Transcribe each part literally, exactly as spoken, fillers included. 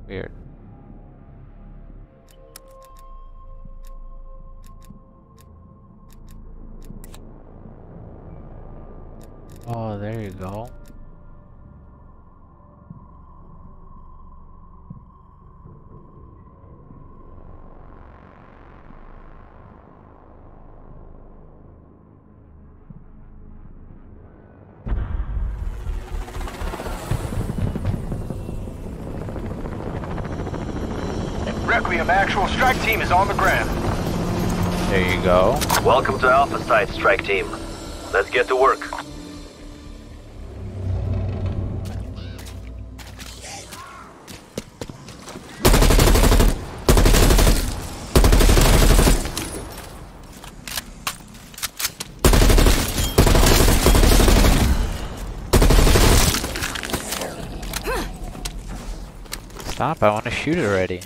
Weird. Oh, there you go. Requiem, actual strike team is on the ground. There you go. Welcome to Alpha Site, strike team. Let's get to work. Stop, I want to shoot it already.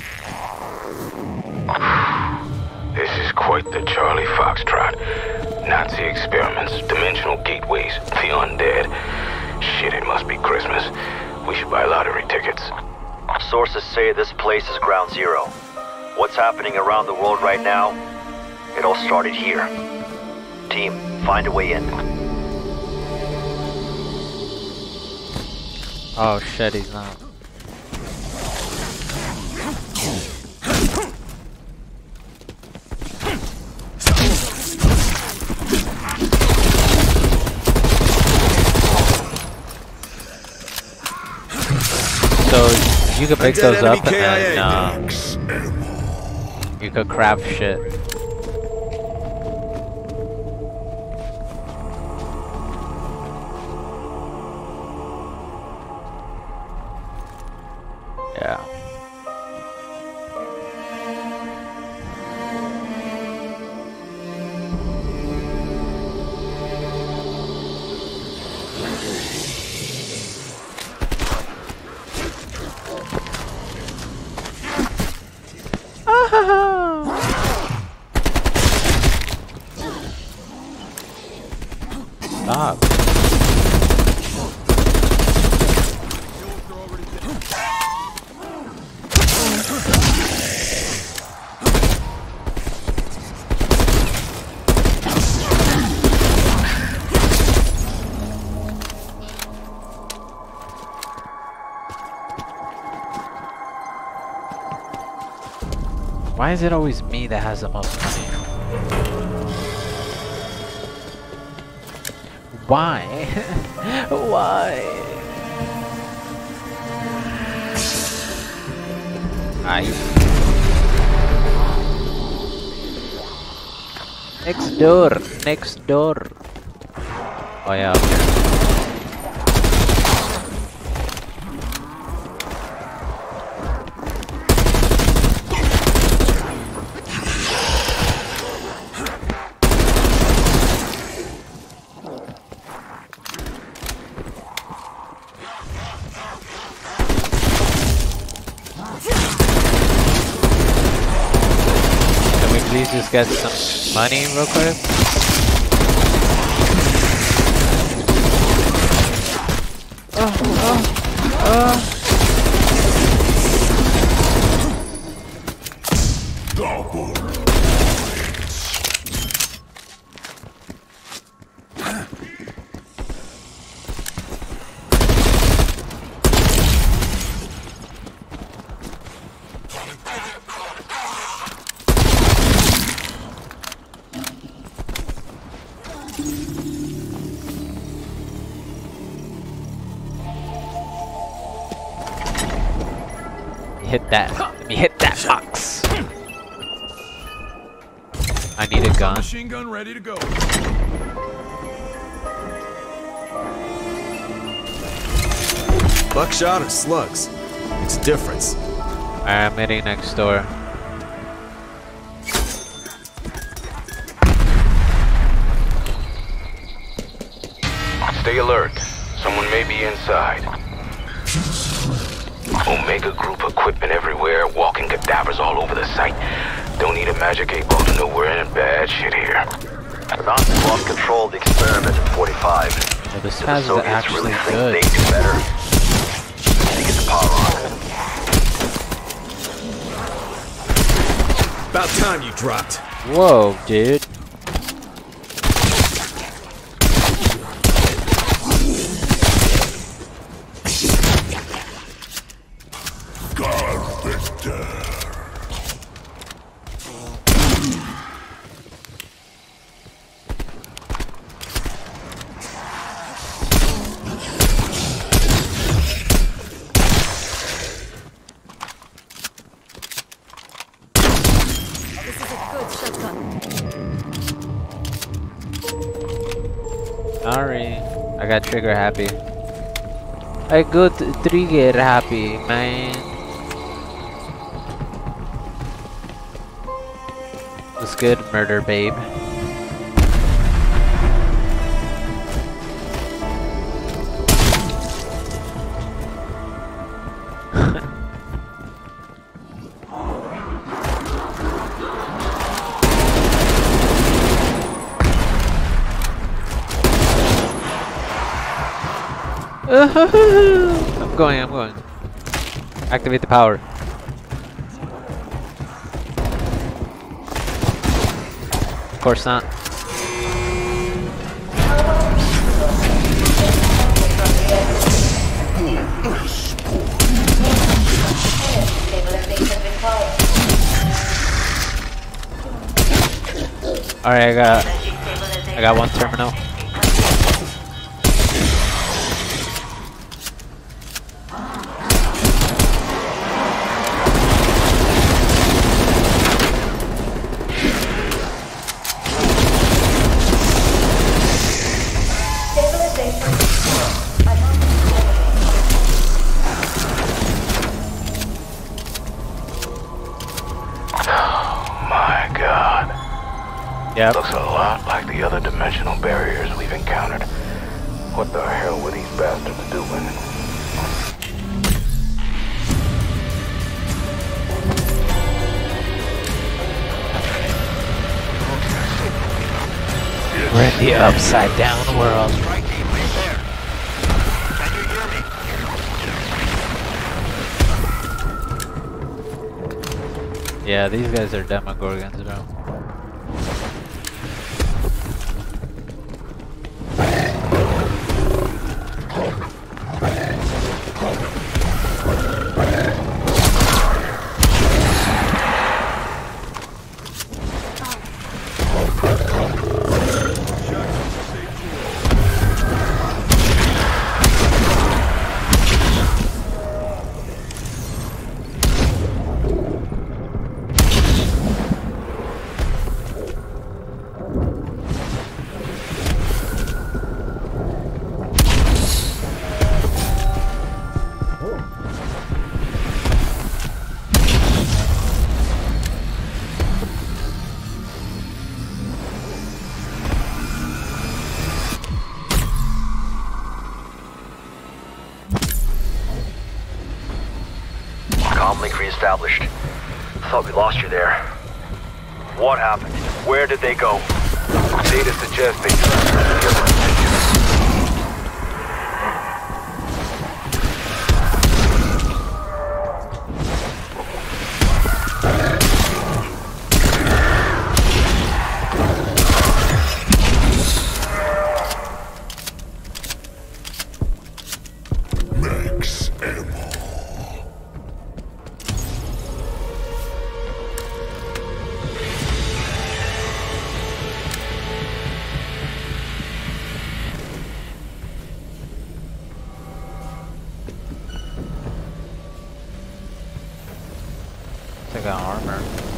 This is quite the Charlie Foxtrot. Nazi experiments, dimensional gateways, the undead. Shit, it must be Christmas. We should buy lottery tickets. Sources say this place is ground zero. What's happening around the world right now? It all started here. Team, find a way in. Oh shit, he's not. So you could pick those up and then um, you could craft shit. Yeah. Stop. Why is it always me that has the most money? Why? Why? I. Next door, next door. Oh yeah, up here. Please just get some money real quick. Oh, oh, oh. Hit that. Let me hit that box. I need a gun. Machine gun ready to go. Buckshot or slugs? It's a difference. Alright, I'm hitting next door. Stay alert. Someone may be inside. Omega Group equipment everywhere, walking cadavers all over the site. Don't need a magic eight ball to know we're in bad shit here. The Nazis lost control of the experiment in forty-five. Yeah, this Do has the Soviets actually really good. think they do better? They get the power on. dropped. Whoa, dude. Sorry, I got trigger happy. I got trigger happy, man. What's good, murder babe? I'm going, I'm going. Activate the power. Of course not. Alright, I got I got one terminal. Yep. Looks a lot like the other dimensional barriers we've encountered. What the hell were these bastards doing? We're in the upside down world. Yeah, these guys are Demogorgons, bro. Comlink re-established. Thought we lost you there. What happened? Where did they go? Data suggests they took I got armor.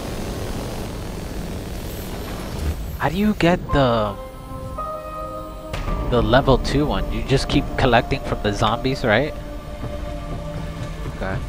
How do you get the the level two one? You just keep collecting from the zombies, right? Okay.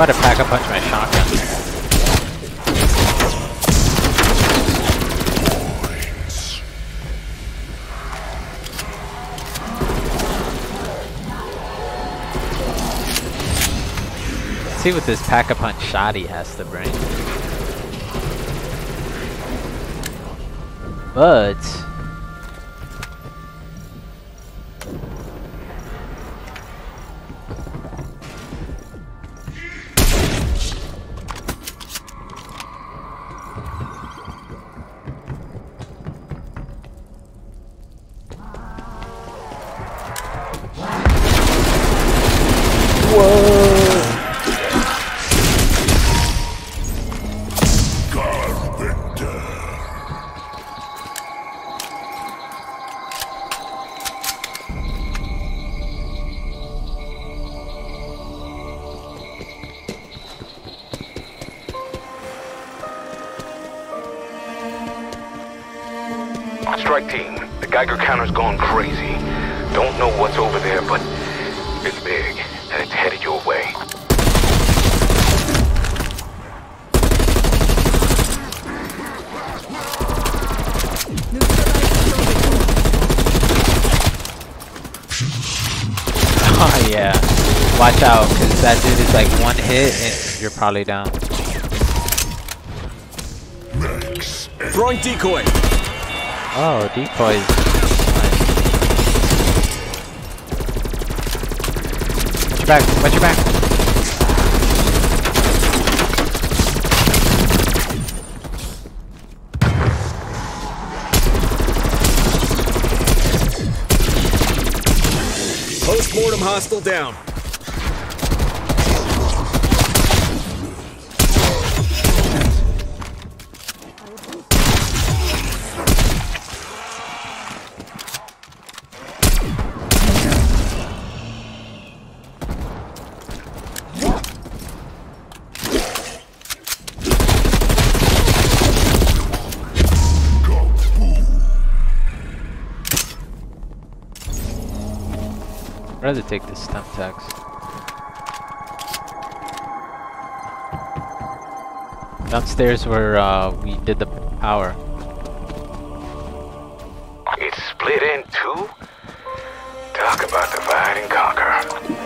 about to pack a punch my shotgun. Let's see what this pack-a-punch shot he has to bring. But Strike team, the Geiger counter's gone crazy. Don't know what's over there, but it's big, and it's headed your way. oh yeah, watch out, cause that dude is like one hit and you're probably down. Throwing decoy. Oh, decoys. Watch your back, watch your back. Post-mortem hostile down. I'd rather take the stem tags. Downstairs where uh, we did the power. It's split in two? Talk about divide and conquer.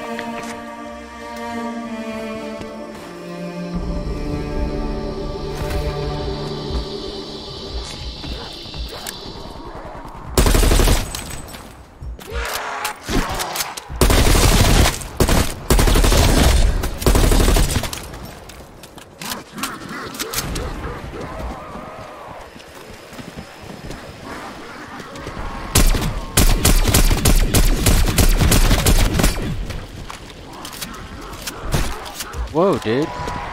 Whoa, dude.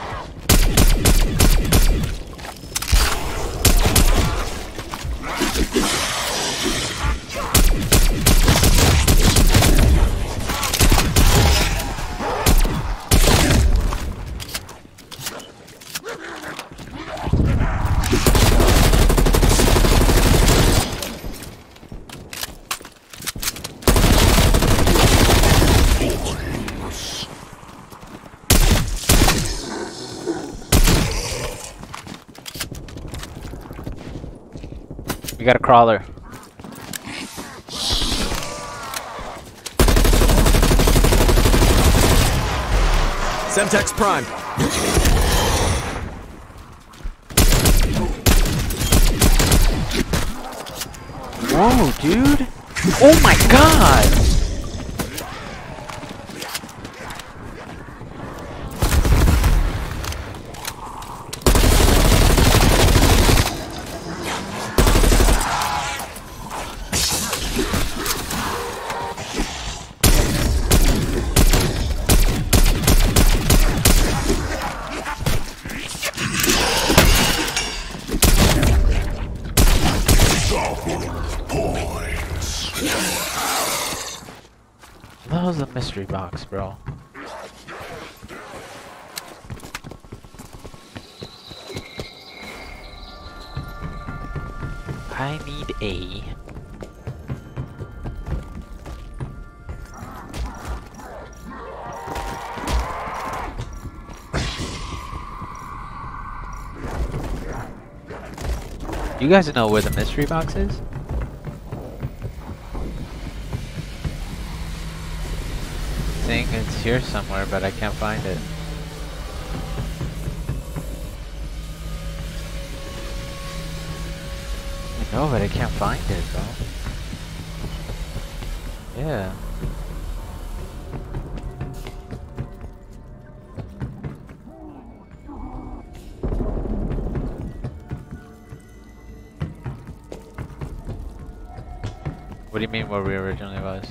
We got a crawler. Semtex Prime. Whoa, dude. Oh my god. That was a mystery box, bro. I need a... You guys know where the mystery box is? I think it's here somewhere, but I can't find it. I know, but I can't find it, bro. Yeah. What do you mean where we originally was?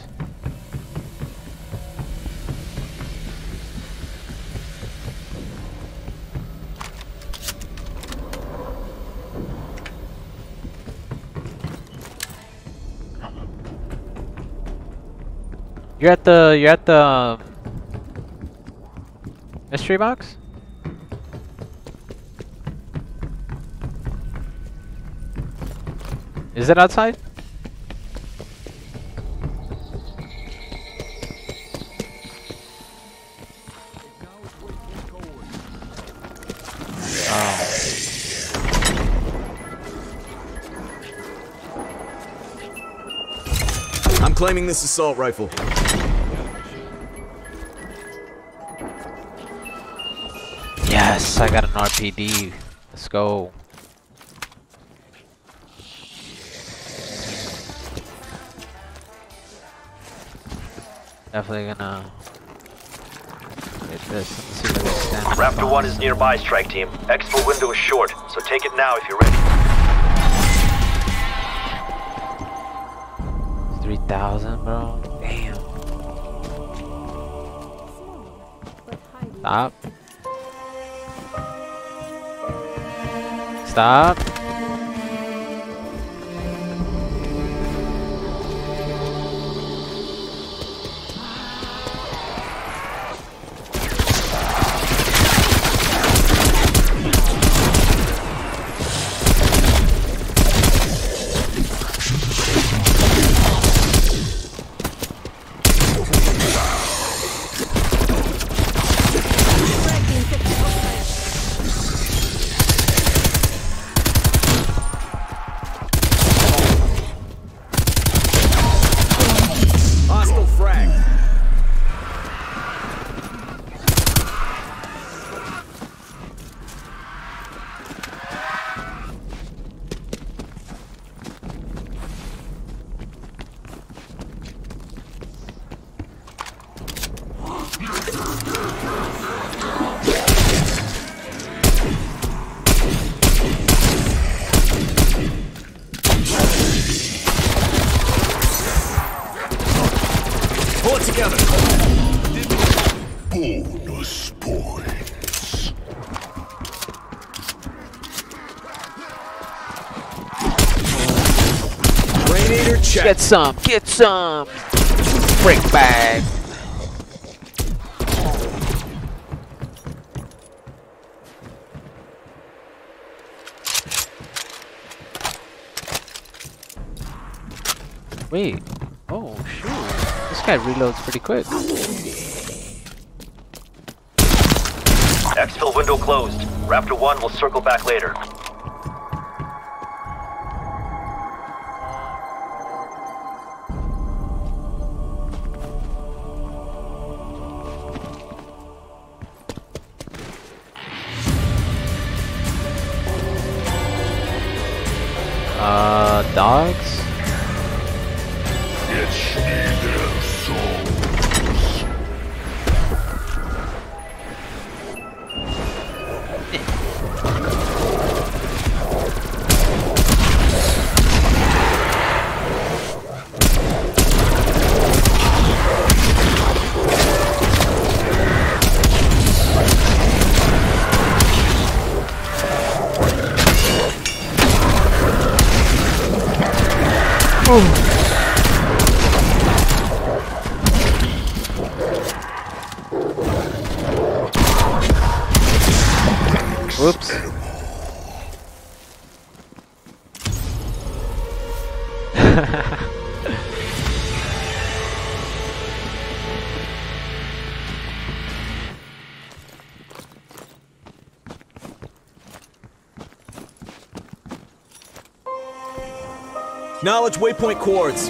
You're at the you're at the um, mystery box? Is it outside? I'm claiming this assault rifle. Yes, I got an R P D. Let's go. Definitely gonna get this. Let's see where they stand. Raptor one is nearby, strike team. Exfil window is short, so take it now if you're ready. three thousand, bro. Damn. Stop. Stop. Pull it together. Bonus points. Radiator check. Get some. Get some. Brick bag. Wait. Oh, shoot. This guy reloads pretty quick. Exfil window closed. Raptor one will circle back later. Uh, dogs? It's their souls. Whoops. Acknowledge waypoint coords.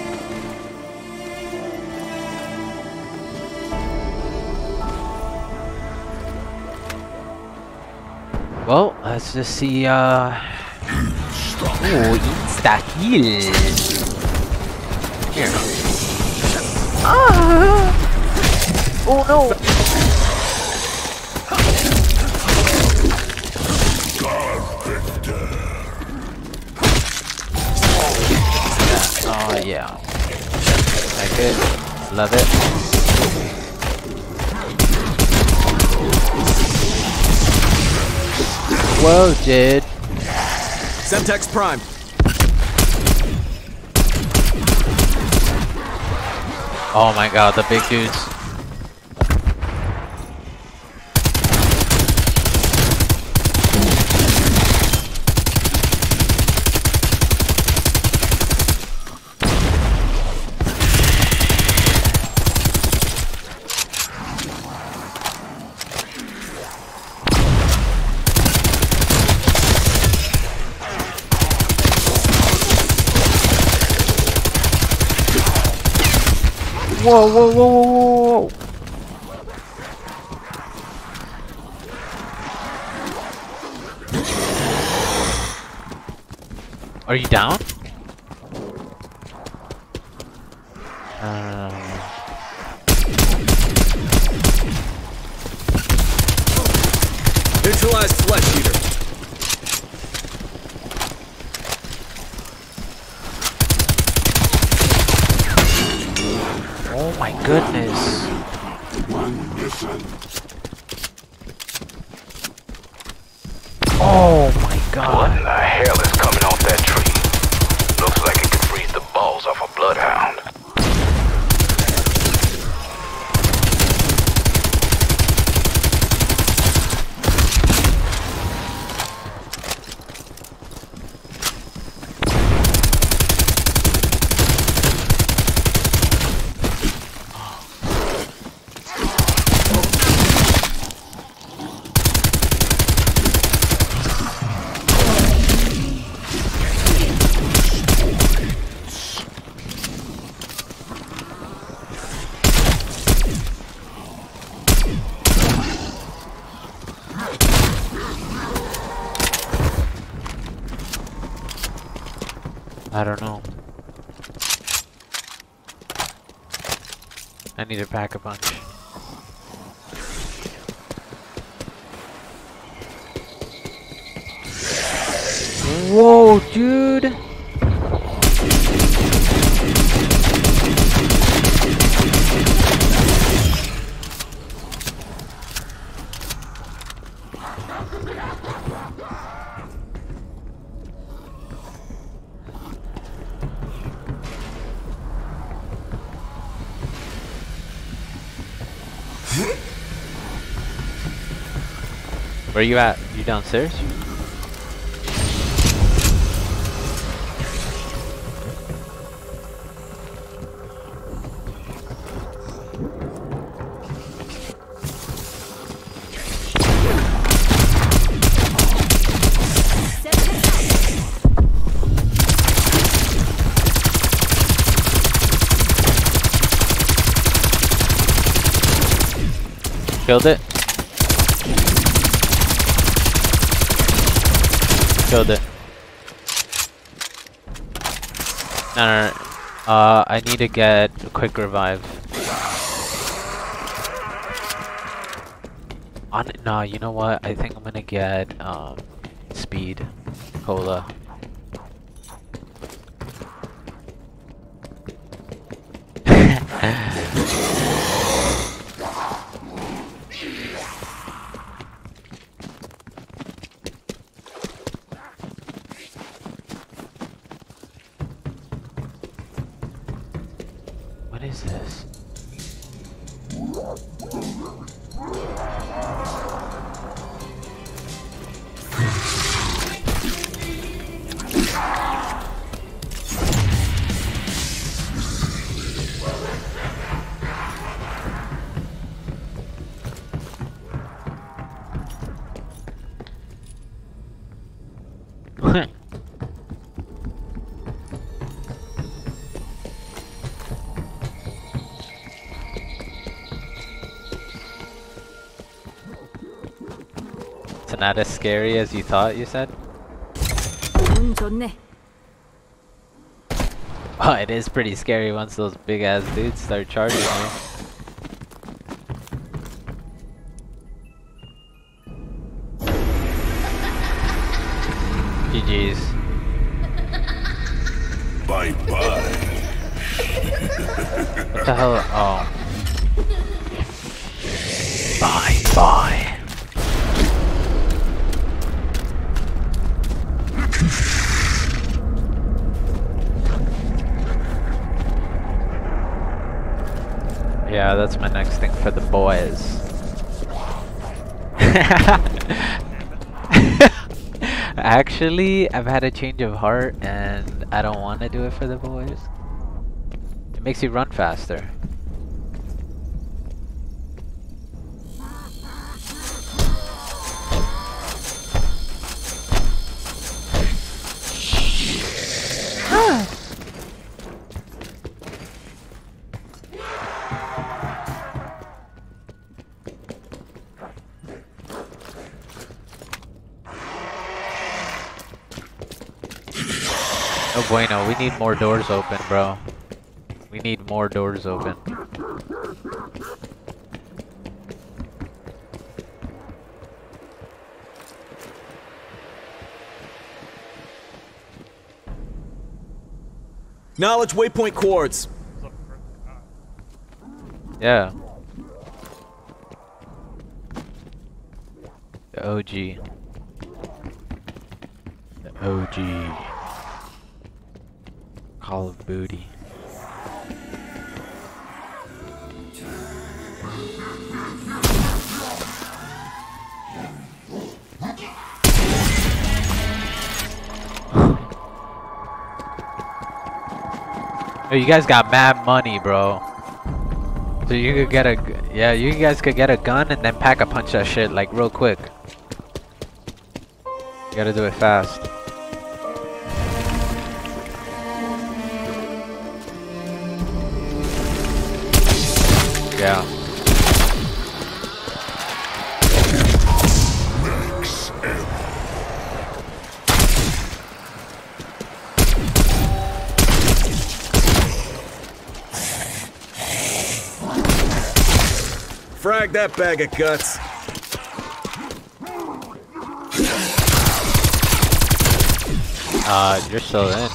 Well, let's just see, uh... Ooh, insta-heal. Here. Ah! Oh no! Oh yeah. Like it. Love it. Whoa, dude. Semtex Prime. Oh my god, the big dudes. Whoa, whoa, whoa, whoa, whoa, whoa. Are you down? Uh... Neutralized flesh eater. Oh my goodness. Oh my god. What in the hell is coming off that tree? Looks like it could freeze the balls off a bloodhound. I don't know. I need to pack a punch. Whoa, dude! Where are you at? You downstairs? Killed it. Killed it. No, no, no. Uh, I need to get a quick revive. On nah, you know what? I think I'm gonna get um speed cola. What is this? not as scary as you thought, you said? 운 좋네. Oh, it is pretty scary once those big ass dudes start charging you. G G's. Bye bye. What the hell? Oh. Bye bye. Yeah, that's my next thing for the boys. Actually, I've had a change of heart and I don't want to do it for the boys. It makes you run faster. Oh bueno, we need more doors open, bro. We need more doors open. Knowledge waypoint coords. Yeah. The O G. The O G. Call of Booty. Oh, you guys got mad money, bro. So you could get a, gu- yeah, you guys could get a gun and then pack a punch that shit like real quick. You gotta do it fast. Yeah. Frag that bag of guts. Uh, you're still in.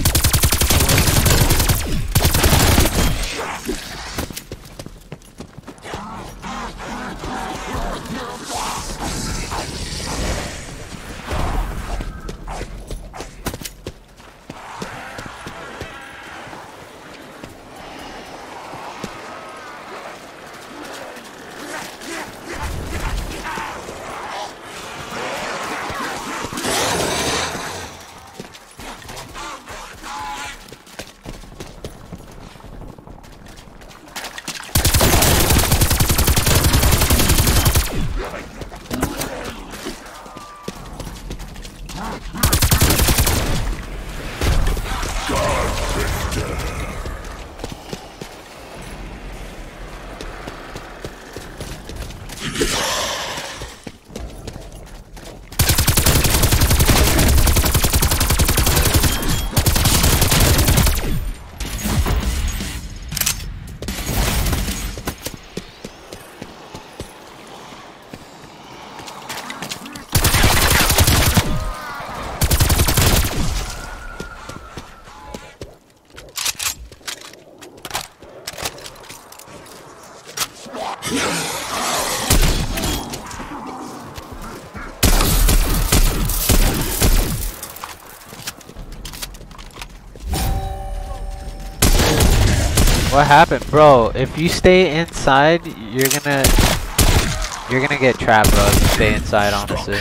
What happened, bro? If you stay inside, you're gonna you're gonna get trapped, bro. If you stay inside, honestly.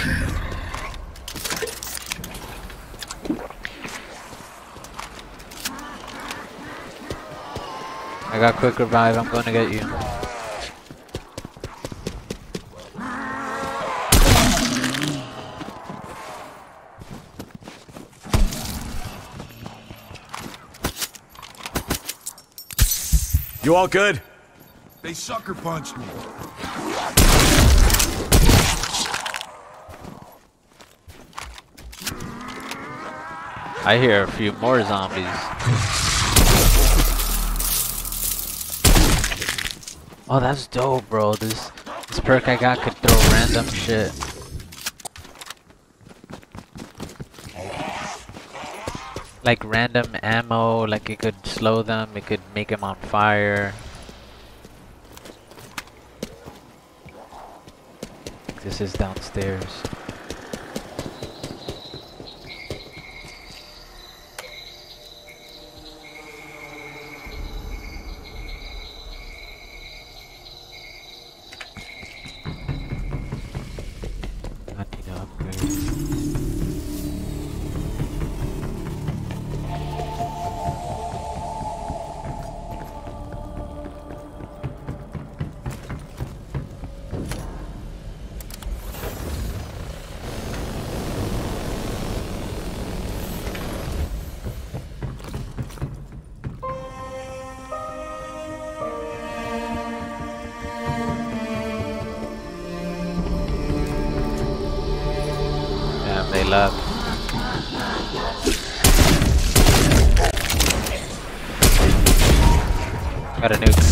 I got quick revive. I'm going to get you. You all good? They sucker punched me. I hear a few more zombies. Oh, that's dope, bro. This this perk I got could throw random shit. Like random ammo, like it could slow them, it could make them on fire. This is downstairs. I need to upgrade. They left. Got a nuke.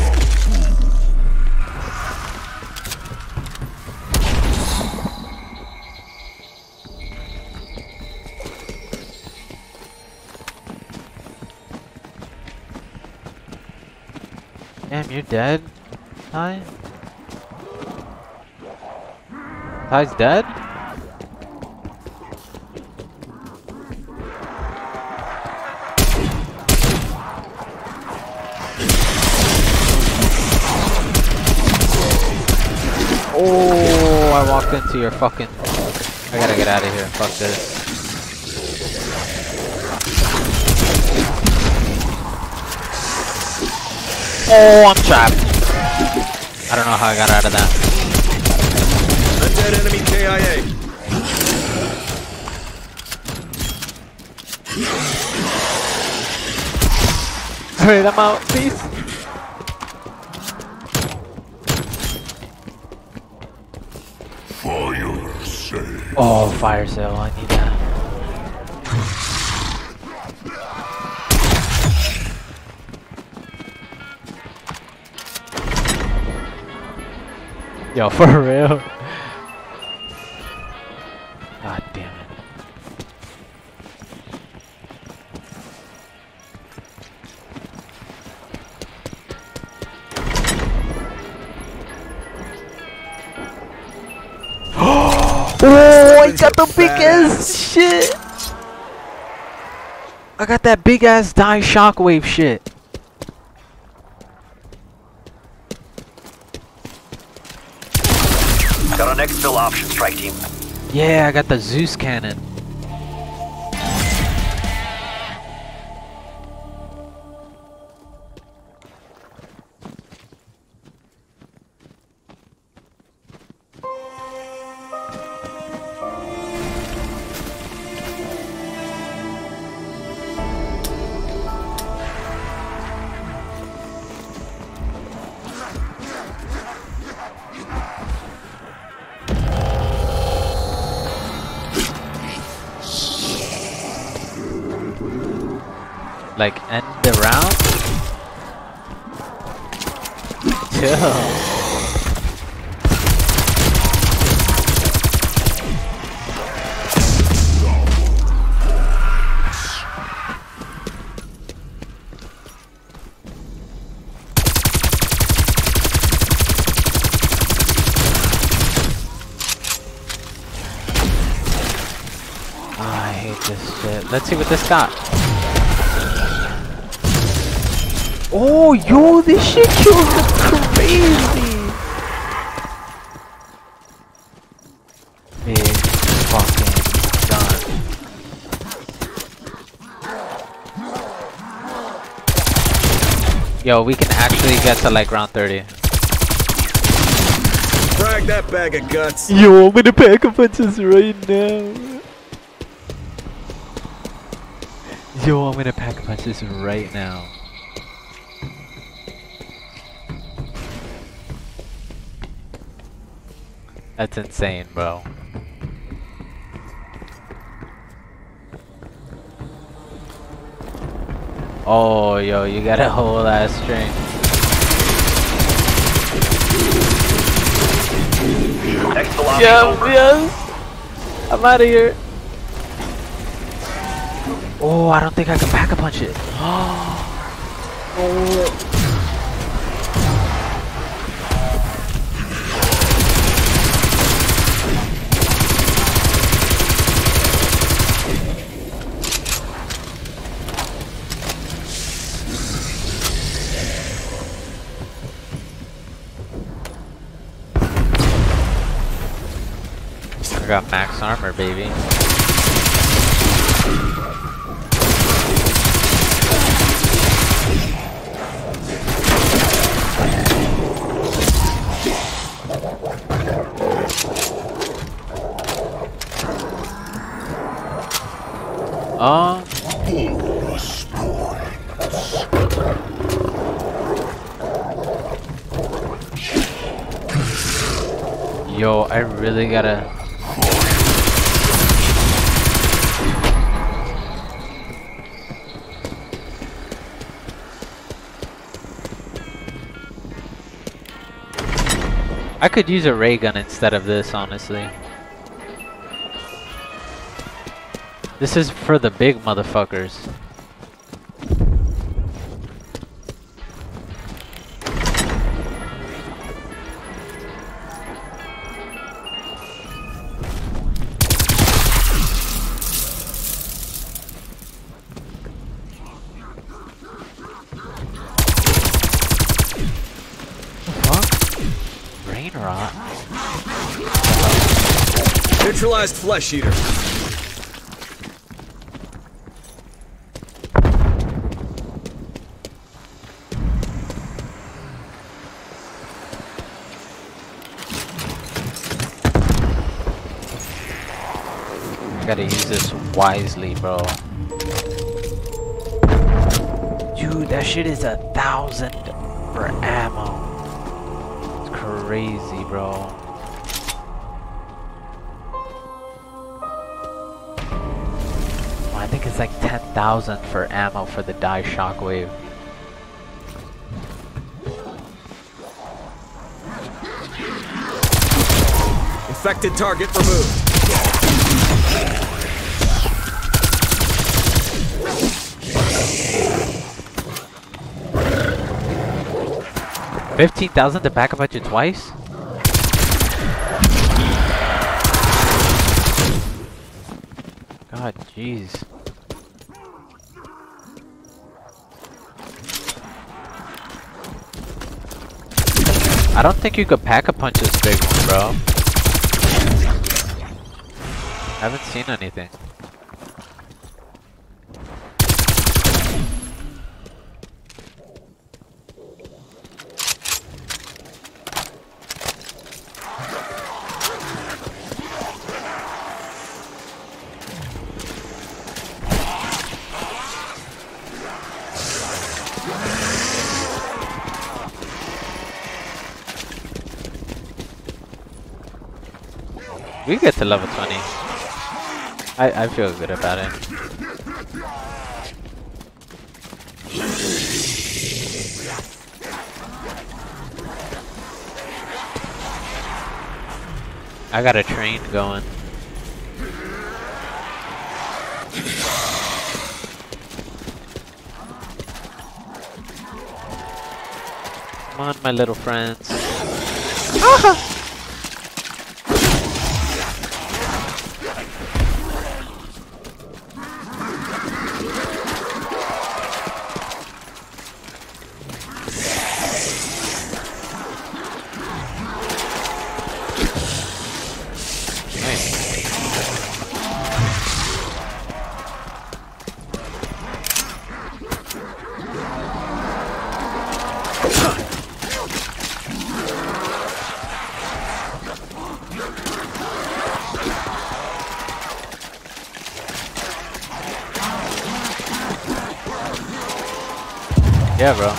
Damn, you're dead, Ty? Ty's dead? Oh, I walked into your fucking... I gotta get out of here. Fuck this. Oh, I'm trapped. I don't know how I got out of that. A dead enemy K I A. Alright, I'm out. Peace. Fire sale. Oh, fire sale. I need that. Yo, for real. God damn it. Oh, I got the big ass shit. I got that big ass die shockwave shit. Got an exfil option, strike team. Yeah, I got the Zeus cannon. Like, end the round? Chill. Oh, I hate this shit. Let's see what this got. Oh, yo, this shit kills crazy. Big fucking gun. Yo, we can actually get to like round thirty. Frag that bag of guts. Yo, I'm gonna pack a punches right now. Yo, I'm gonna pack a punches right now. That's insane, bro. Oh, yo, you got a whole ass string. Exit lobby Yes, over. yes. I'm out of here. Oh, I don't think I can pack a punch it. Oh. I got max armor, baby. Oh. Yo, I really gotta. I could use a ray gun instead of this, honestly. This is for the big motherfuckers. Brain rot. Neutralized flesh eater. Gotta use this wisely, bro. Dude, that shit is a thousand for ammo. It's crazy, bro. Oh, I think it's like ten thousand for ammo for the die shockwave. Infected target removed. Fifteen thousand to pack a punch it twice? God, jeez. I don't think you could pack a punch this big one, bro. I haven't seen anything. We get to level twenty. I, I feel good about it. I got a train going. Come on, my little friends. Ah! Yeah, bro.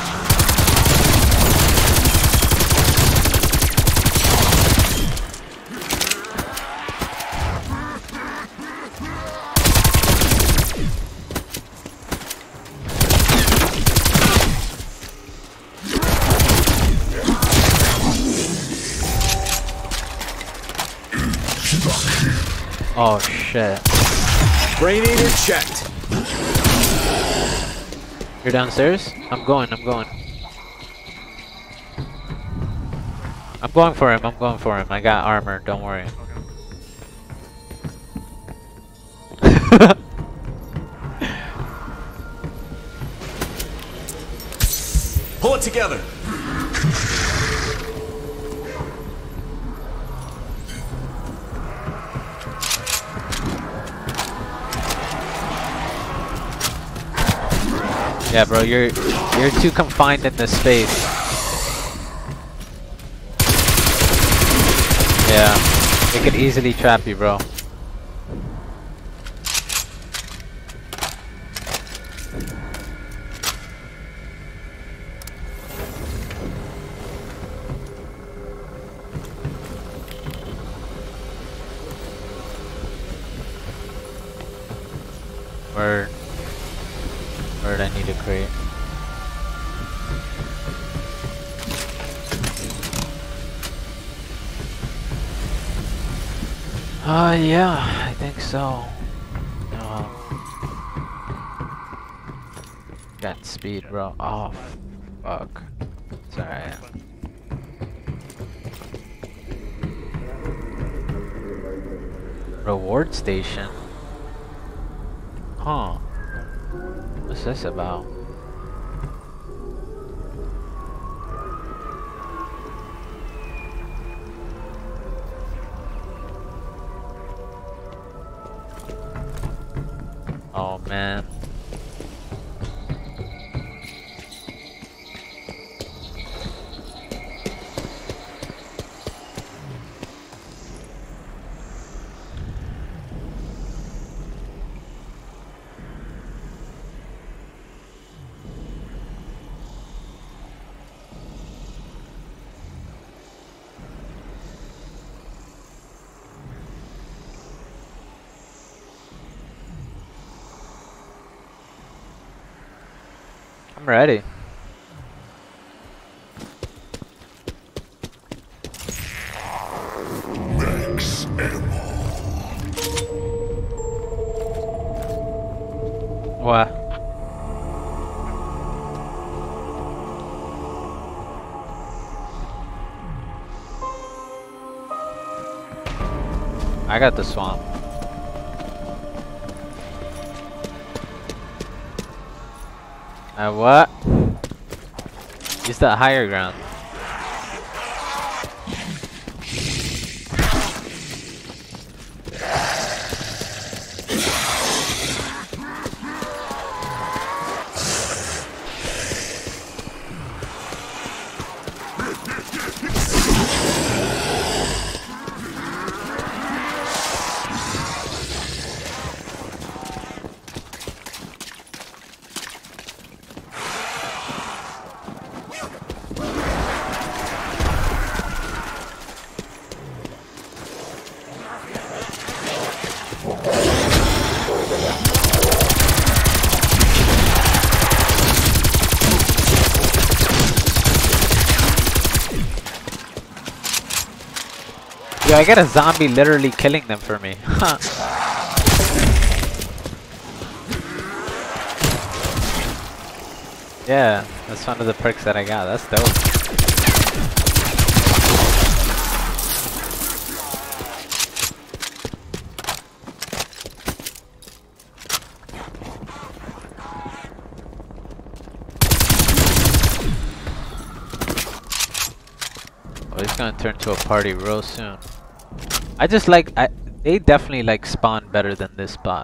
Oh shit. Brain eater checked. You're downstairs? I'm going, I'm going. I'm going for him, I'm going for him. I got armor, don't worry. Pull it together. Yeah, bro, you're you're too confined in this space. Yeah, it could easily trap you, bro. Word. Word, I need a crate. Uh, yeah, I think so. Um, got speed, bro. Oh, fuck. It's alright. Reward station? Huh. What's this about? Oh man. I'm ready. Max ammo. What? I got the swamp. Uh, what? Use that higher ground. Yo, I get a zombie literally killing them for me. Huh. Yeah, that's one of the perks that I got. That's dope. Oh, it's gonna turn to a party real soon. I just like, I, they definitely like spawn better than this spot.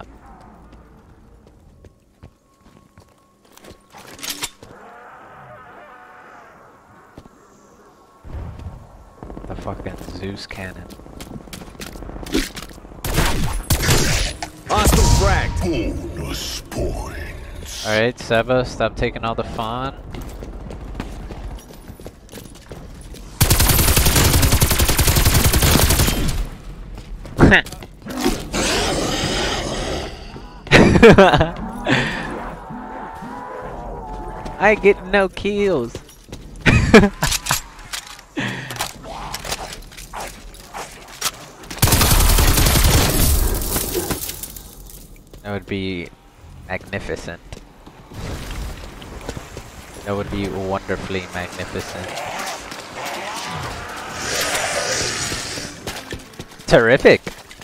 The fucking Zeus cannon. Hostile frag. Bonus points. Alright, Seba, stop taking all the fun. I get no kills. would be magnificent. That would be wonderfully magnificent. Terrific!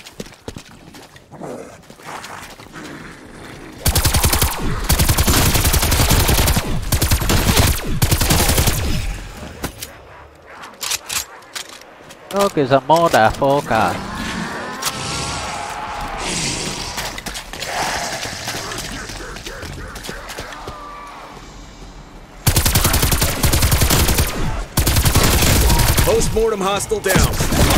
Look, it's a motherfucker. Post-mortem hostile down.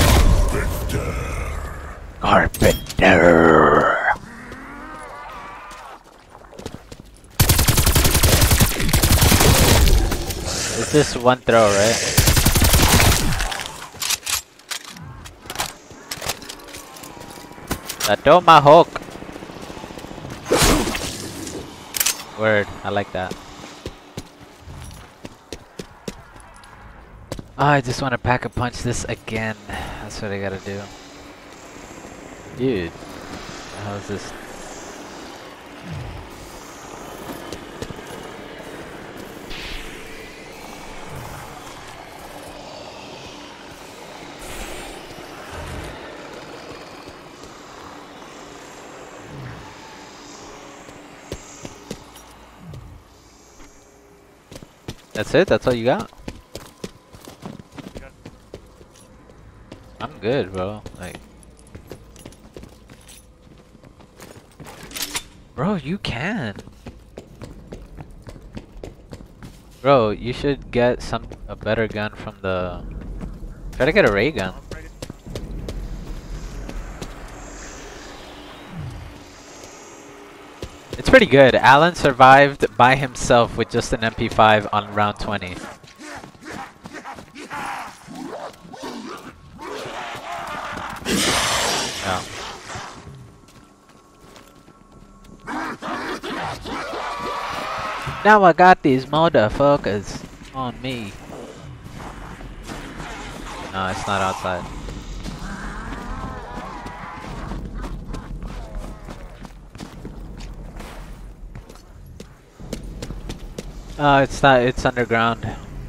Carpenter. Is this one throw, right? The tomahawk. Word, I like that. Oh, I just want to pack a punch this again. That's what I gotta do. Dude, how's this? That's it? That's all you got? I'm good, bro. Like, bro, you can. Bro, you should get some a better gun from the. Try to get a ray gun. It's pretty good. Alan survived by himself with just an M P five on round twenty. Yeah. Now I got these motherfuckers on me. No, it's not outside. Uh, it's not, it's underground.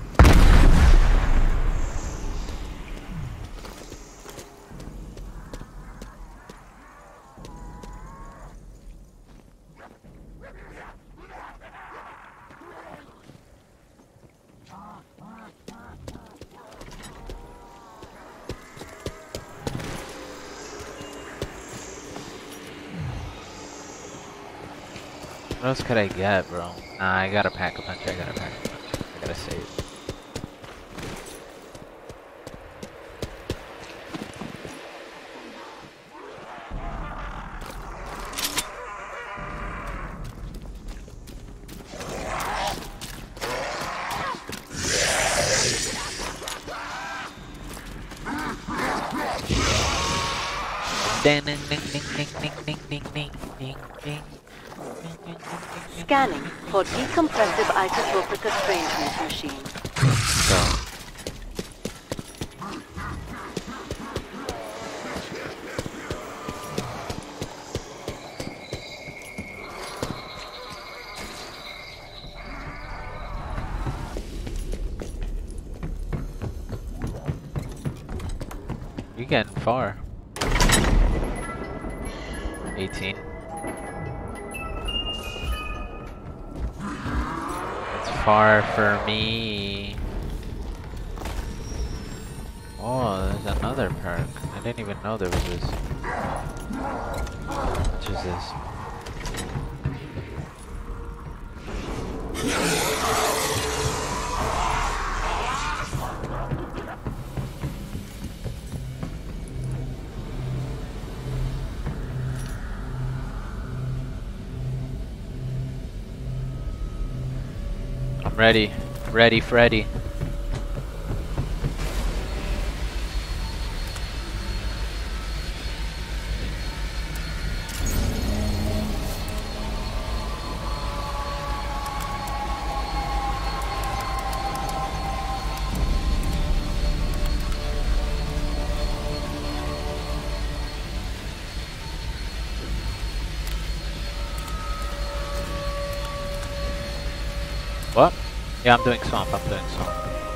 What else could I get, bro? Nah, I gotta pack a punch, I gotta pack a punch. I gotta save. Ding ding ding ding ding ding ding ding ding ding. Scanning for decompressive isotropic estrangement machine. Go. You're getting far. eighteen. Far for me. Oh, there's another perk. I didn't even know there was this. Which is this? Ready, ready, Freddy. Yeah, I'm doing swamp, I'm doing swamp.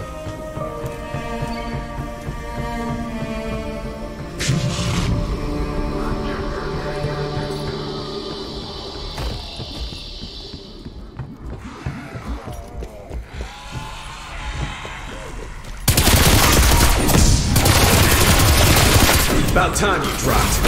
About time you dropped.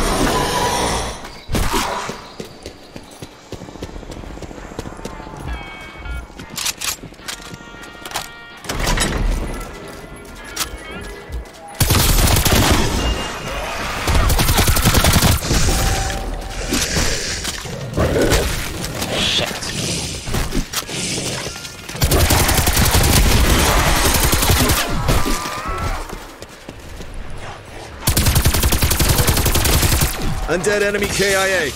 Undead enemy K I A.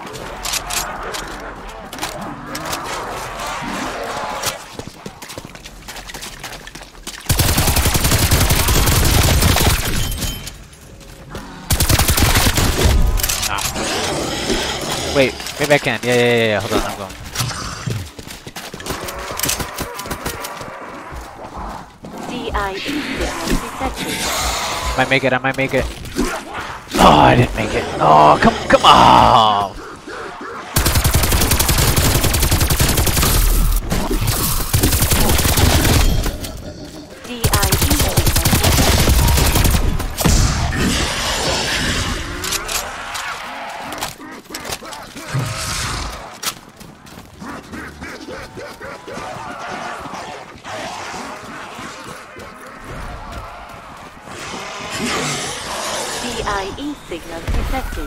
Ah. Wait, maybe I can. Yeah, yeah, yeah, yeah. Hold on, I'm going. D I E detected. Might make it, I might make it. Oh, I didn't make it. Oh, come, come on. D I E D I E signal detected.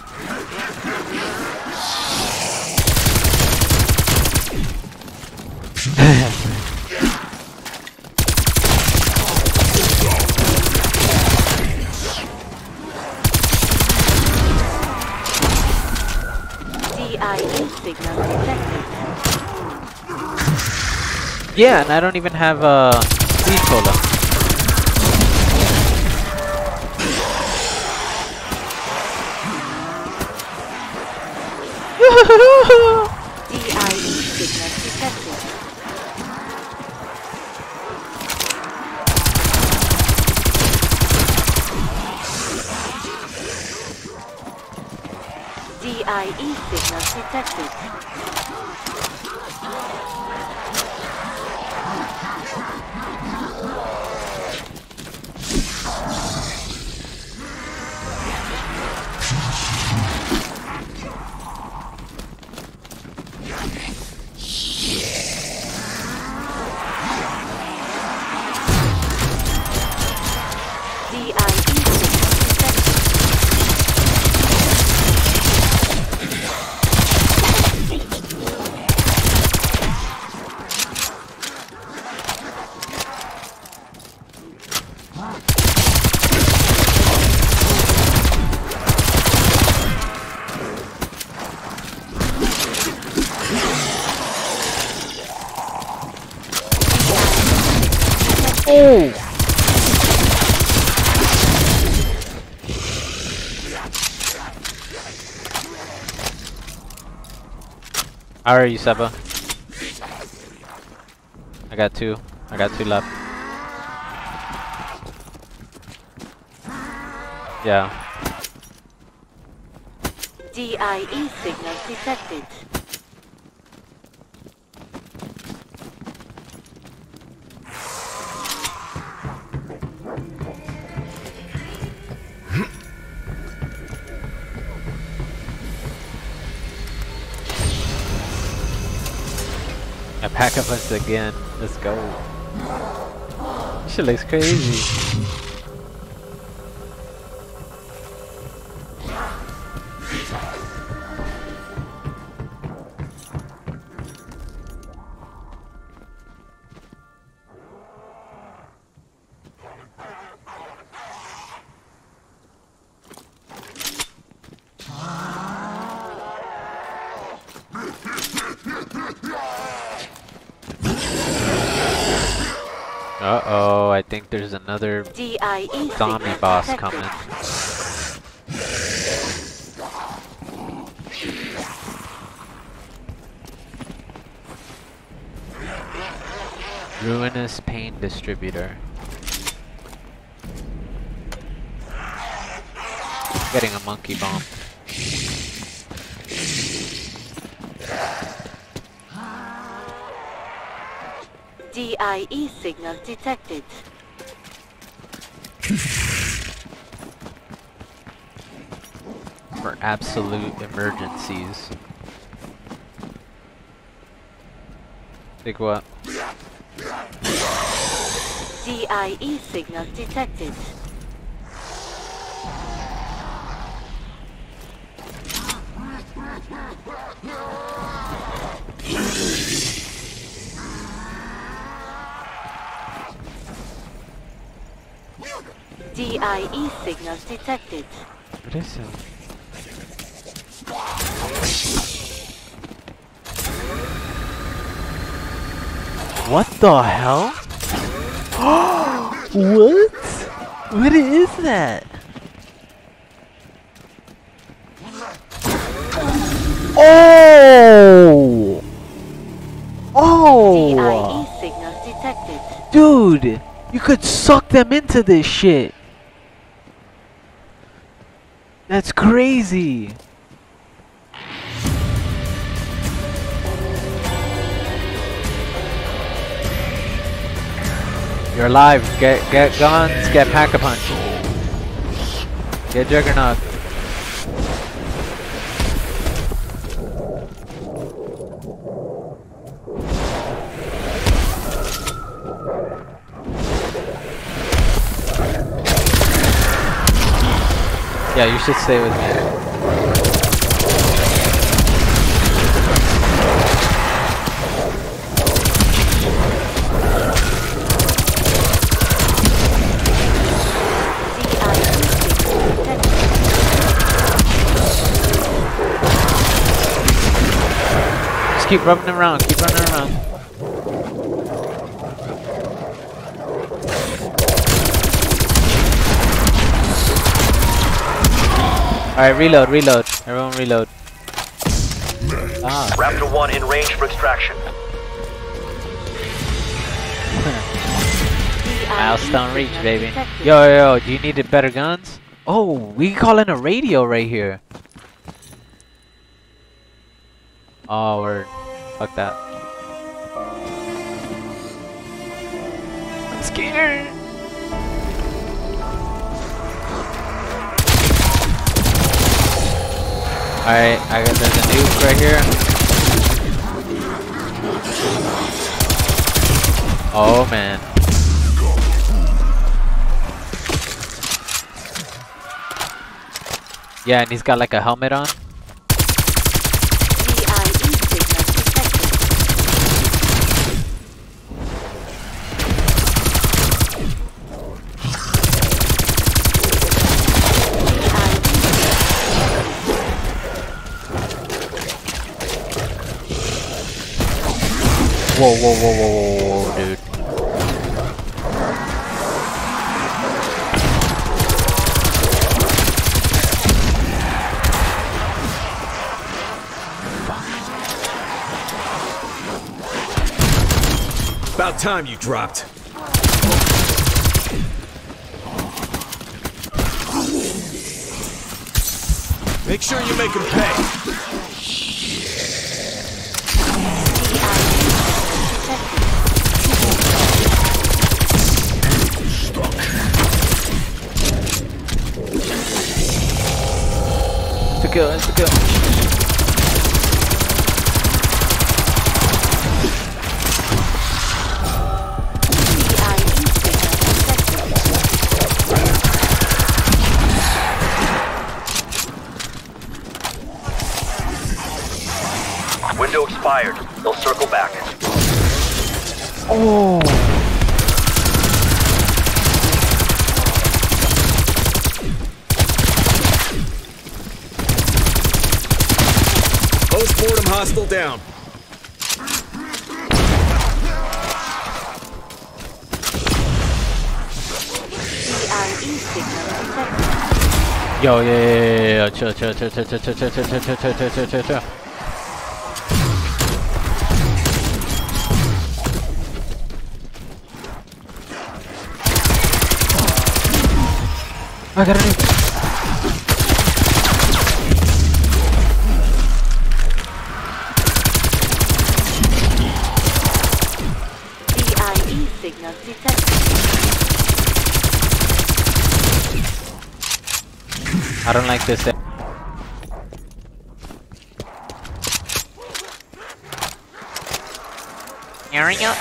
D I E signal detected. Yeah, and I don't even have a uh, speed cola. D I E signal detected. D I E signal detected. D I E Oh! How are you, Seba? I got two. I got two left. Yeah. D I E signal detected. I pack up once again. Let's go. Shit looks crazy. Uh-oh, I think there's another D I E zombie boss coming. Ruinous pain distributor. Getting a monkey bomb. D I E signal detected. For absolute emergencies. Think what? D I E signal detected. D I E signal detected. What is it? What the hell? What? What is that? Oh! Oh! D I E signal detected. Dude, you could suck them into this shit. That's crazy. You're alive. Get get guns. Get Pack-a-Punch. Get Juggernaut. Yeah, you should stay with me. Just keep rubbing around, keep running around. Alright, reload, reload. Everyone reload. Ah. Raptor one in range for extraction. Milestone reach, baby. Yo, yo, yo, do you need better guns? Oh, we can call in a radio right here. Oh, word. Fuck that. I'm scared. Alright, I got there's a nuke right here. Oh man. Yeah, and he's got like a helmet on. D I E signal detected. Whoa, whoa, whoa, whoa, whoa, whoa, dude. About time you dropped. Make sure you make him pay. It's a kill, it's a kill. Window expired. They'll circle back. Oh. Post-mortem hostile down. D I E signal detected. Yo, yeah, yeah, yeah, yeah, chill, chill, chill, chill, chill, chill, chill, chill, chill, chill, chill, chill, chill, chill. I got a new. D I E signal detected. I don't like this. Area.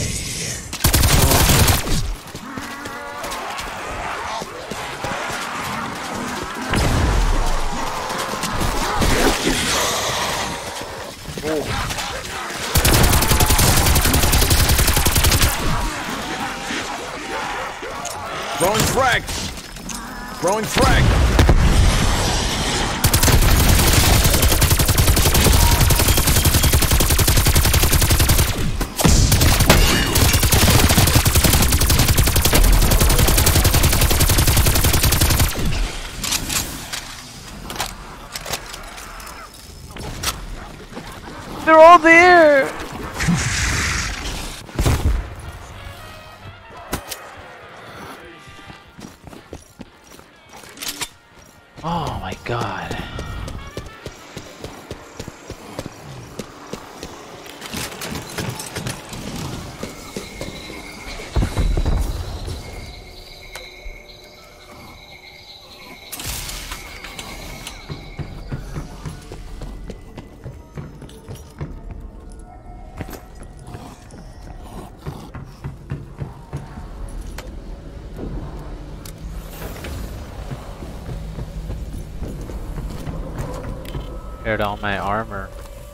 Throwing frag! Throwing frag! They're all there! Oh my god. Compared to all my armor.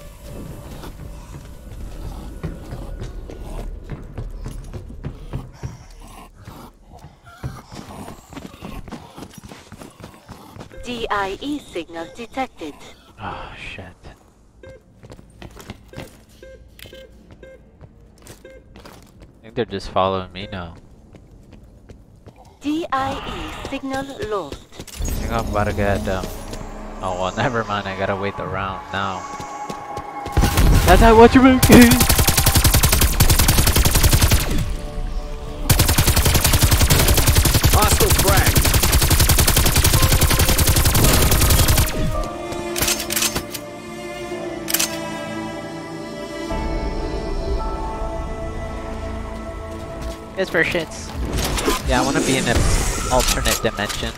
D I E signal detected. Oh shit. I think they're just following me now. D I E signal lost. I think I'm about to get um oh well, never mind, I gotta wait the round now. That's not what you're making! Hostile frag! It's for shits. Yeah, I wanna be in an alternate dimension.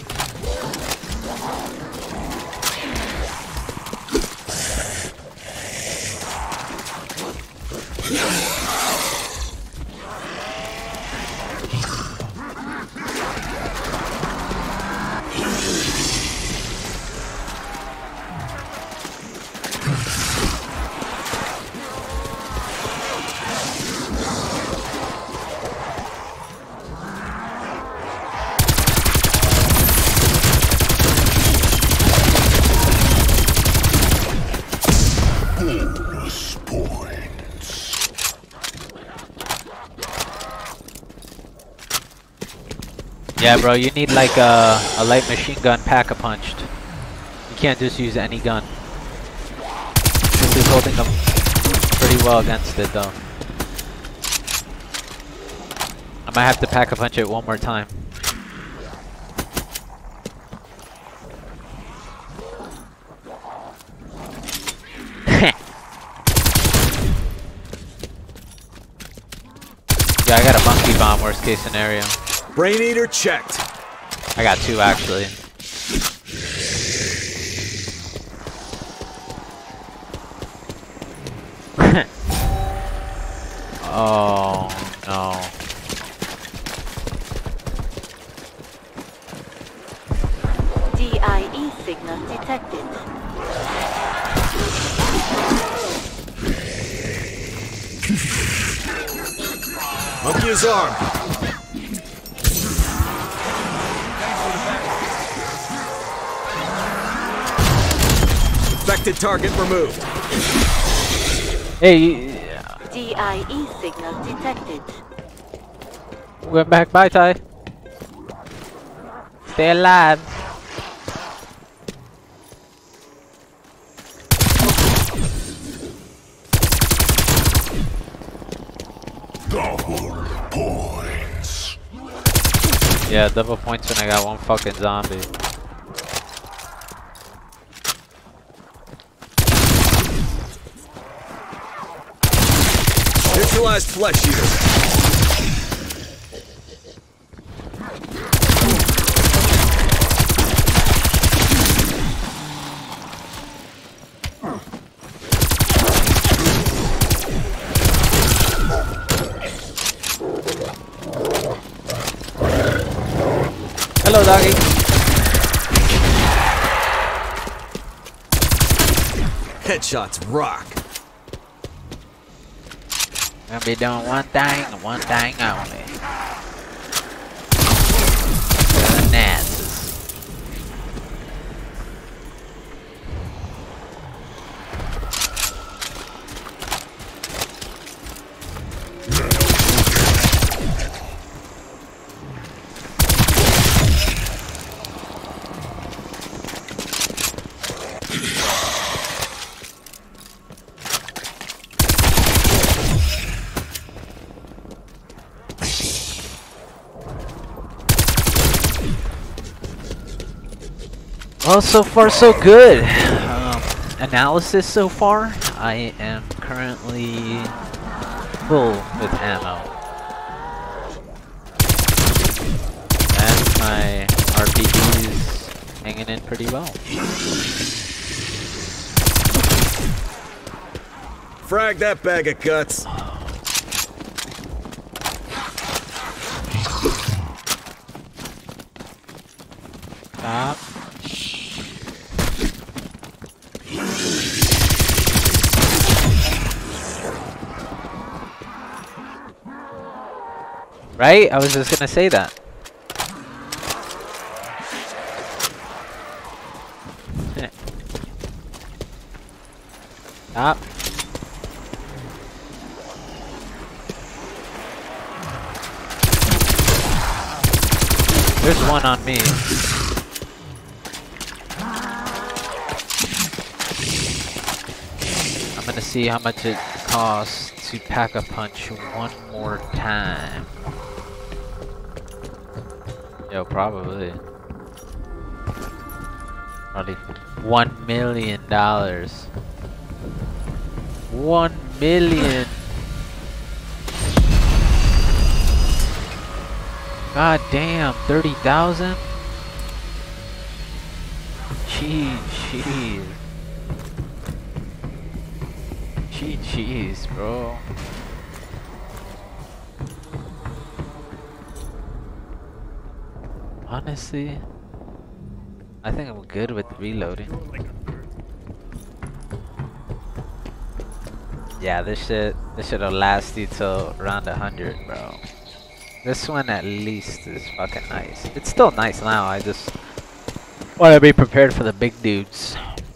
Bonus points. Yeah, bro, you need like a, a light machine gun pack-a-punched. You can't just use any gun. This is holding them pretty well against it, though. I might have to pack-a-punch it one more time. Yeah, I got a monkey bomb, worst case scenario. Brain eater checked. I got two actually. Oh no. D I E signal detected. Monkey is armed. Infected target removed. Hey, D I E signal detected. went back. Bye, Ty. Stay alive. Double points. Yeah, double points when I got one fucking zombie. Neutralized flesh eater. Hello, doggy. Headshots rock. Gonna be doing one thing and one thing only. The Nazis. Well, so far so good. Um, analysis so far, I am currently full with ammo. And my R P G is hanging in pretty well. Frag that bag of guts. Stop. Right? I was just gonna say that. Stop. There's one on me. I'm gonna see how much it costs to pack a punch one more time. Yo, probably. Probably one million dollars. One million. God damn, thirty thousand? Jeez, jeez. Gee, jeez, bro. Honestly, I think I'm good with reloading. Yeah, this shit, this shit'll last you till around a hundred, bro. This one at least is fucking nice. It's still nice now. I just want to be prepared for the big dudes.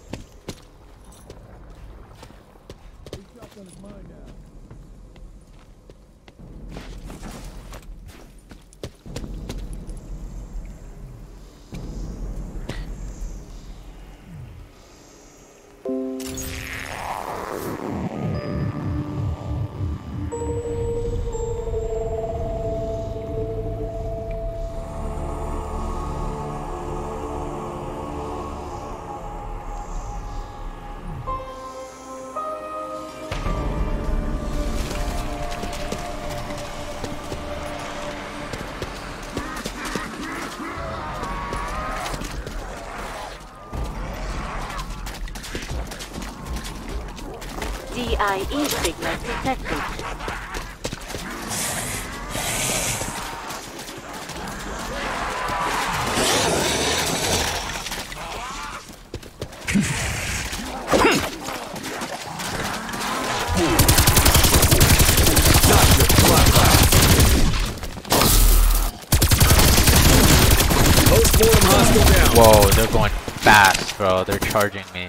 D I E signal detected. Whoa, they're going fast, bro. They're charging me.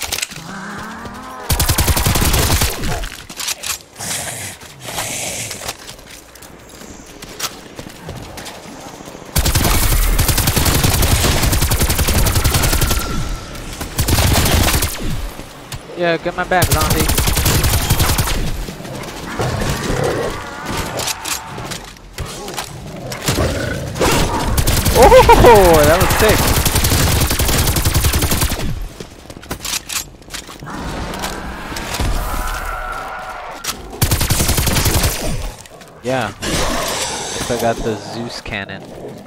Yeah, get my back, zombie. Oh, that was sick. Yeah. I got the Zeus cannon.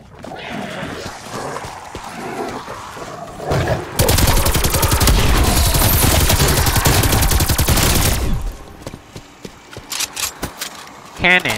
Cannon.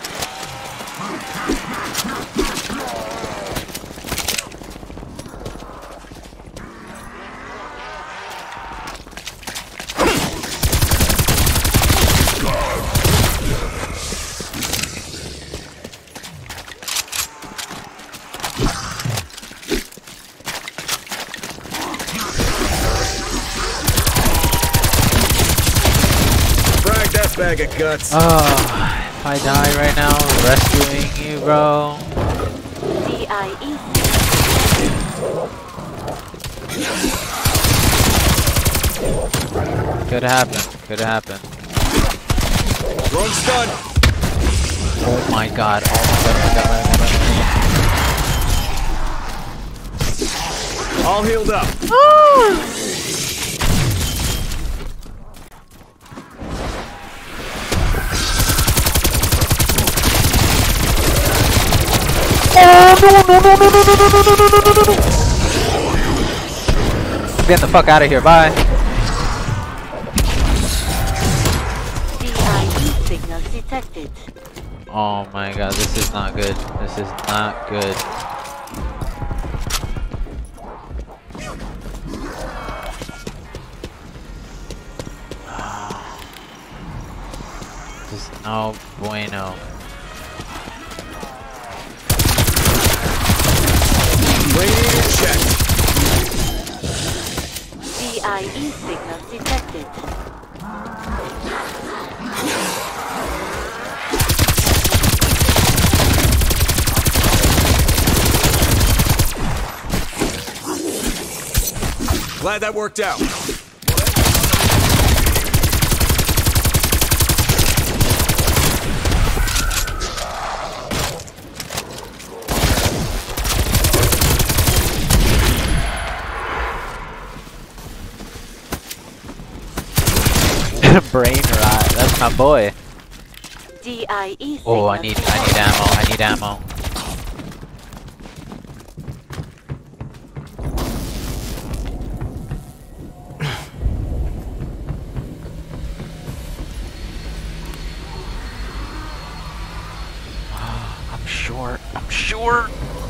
Bag of guts. Oh, if I die right now, rescuing you, bro. D I E. Could happen. Could happen. Wrong stun. Oh my god. Oh my god. Oh my god. Oh my god. All healed up. Oh! Oh, no, no, no, no, no, no, no, no, no, no, no, no. Get the fuck out of here, bye. D I E signal detected. Oh my god, this is not good. This is not good. This is no bueno. Check. D I E signal detected. Glad that worked out. Brain rot. That's my boy. D I E signal. Oh, I need, I need ammo. I need ammo. I'm short. I'm short.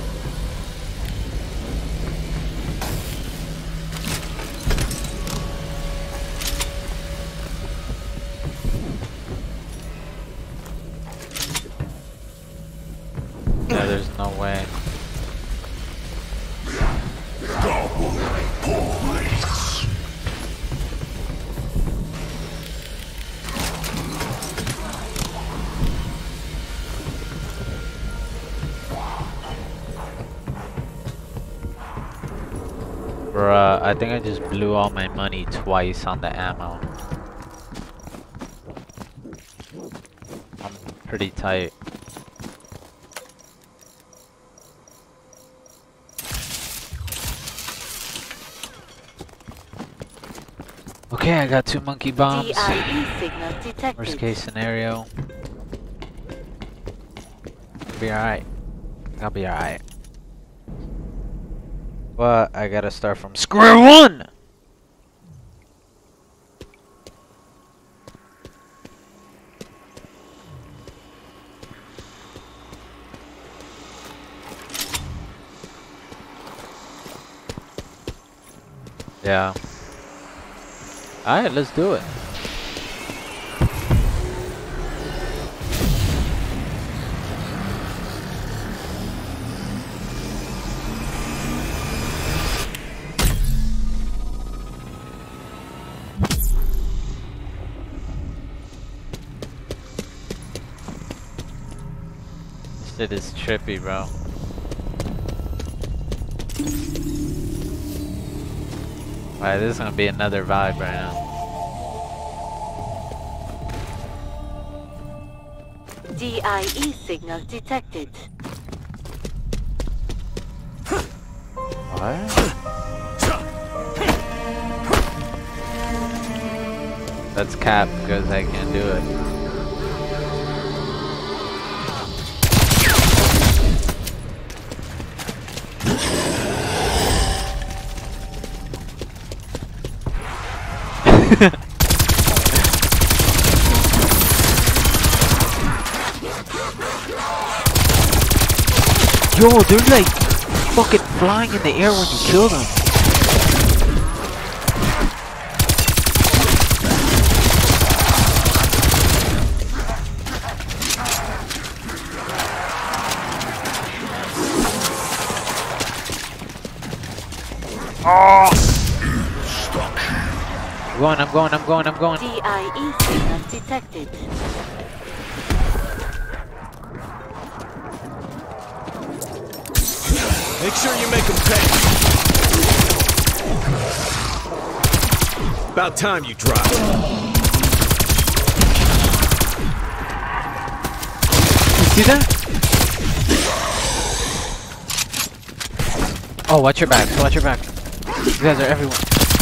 Yeah, there's no way. Double points. Bruh, I think I just blew all my money twice on the ammo. I'm pretty tight. Okay, I got two monkey bombs. D I E signal detected. Worst case scenario. I'll be alright. I'll be alright. But I gotta start from square one! Yeah. Alright, let's do it. Shit is trippy, bro. Alright, this is gonna be another vibe right now. D I E signal detected. What? That's cap because I can't do it. Yo, they're like fucking flying in the air when you kill them. Oh! I'm going, I'm going, I'm going, I'm going. D I E signal detected. Make sure you make them pay. About time you drop. You see that? Oh, watch your back, watch your back. You guys are everywhere.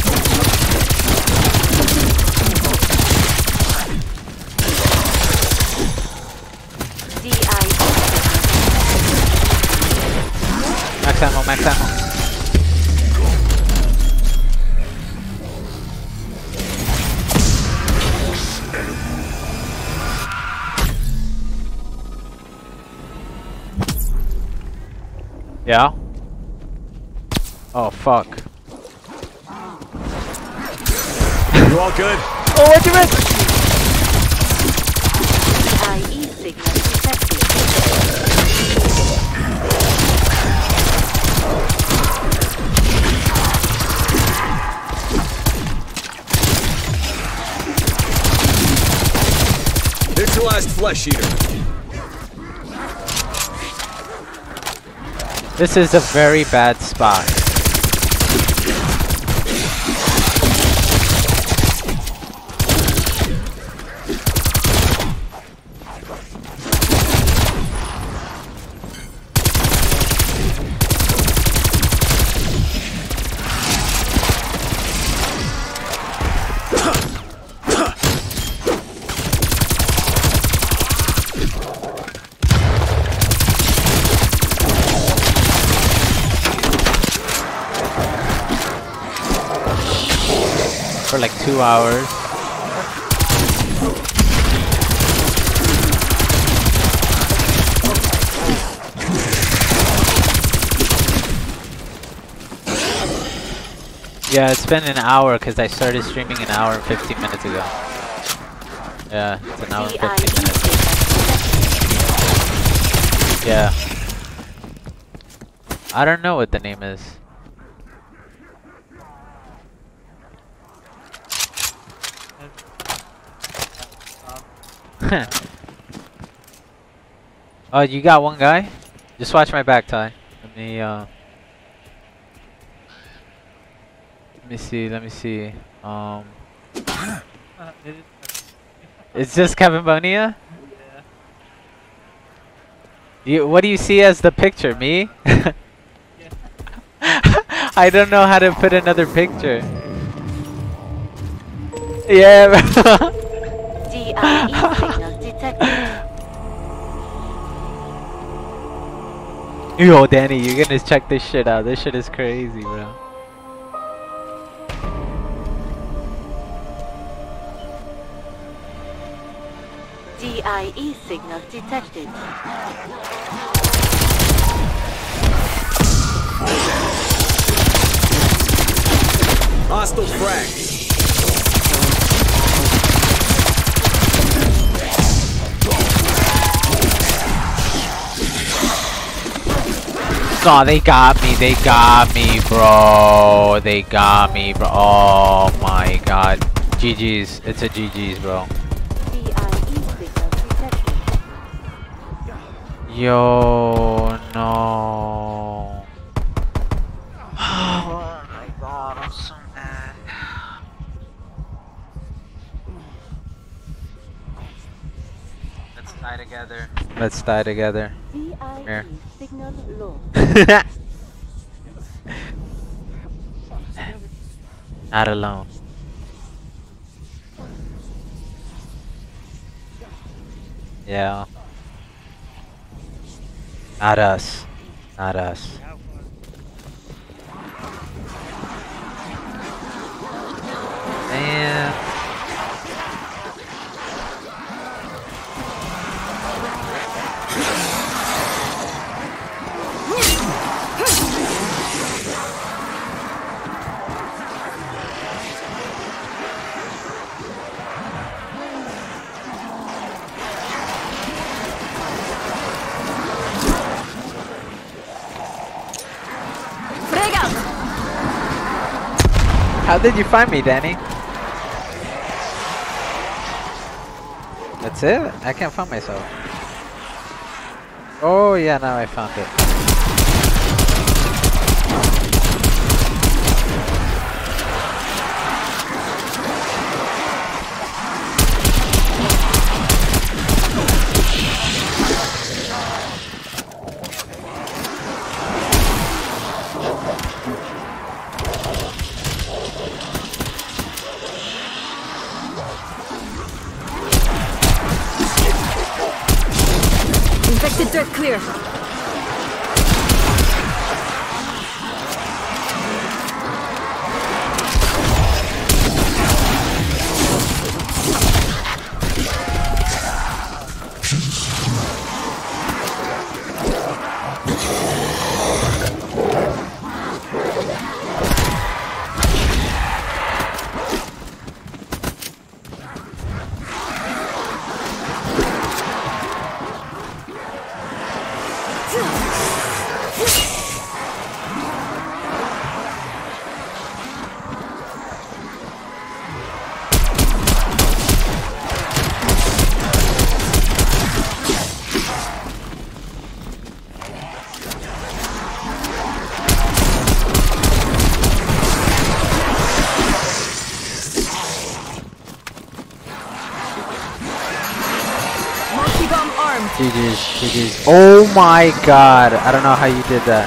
D I E. Max ammo, max ammo. Yeah? Oh, fuck. You all good? Oh, what's your back? D I E signal detected. Neutralized flesh eater. This is a very bad spot. For like two hours. Yeah, it's been an hour because I started streaming an hour and fifteen minutes ago. Yeah, it's an hour and fifteen minutes. Yeah. I don't know what the name is. Oh, you got one guy? Just watch my back, Ty. Let me, uh... Let me see, let me see. Um... It's just Kevin Bonilla? Yeah. You, what do you see as the picture? Me? I don't know how to put another picture. Yeah, bro. D I E signal detected. Yo, Danny, you're gonna check this shit out. This shit is crazy, bro. D I E signal detected. Hostile frag. Oh, they got me, they got me, bro. They got me, bro. Oh my god. G G's. It's a G G's, bro. D I E signal detected. Yo, no. Oh my god, I'm so mad. Let's die together. Let's die together. D I E Here. signal low. Not alone. Yeah. Not us. Not us. Man. How did you find me, Danny? That's it? I can't find myself. Oh yeah, now I found it. Infected dirt clear. G G's, G G's. Oh my god, I don't know how you did that.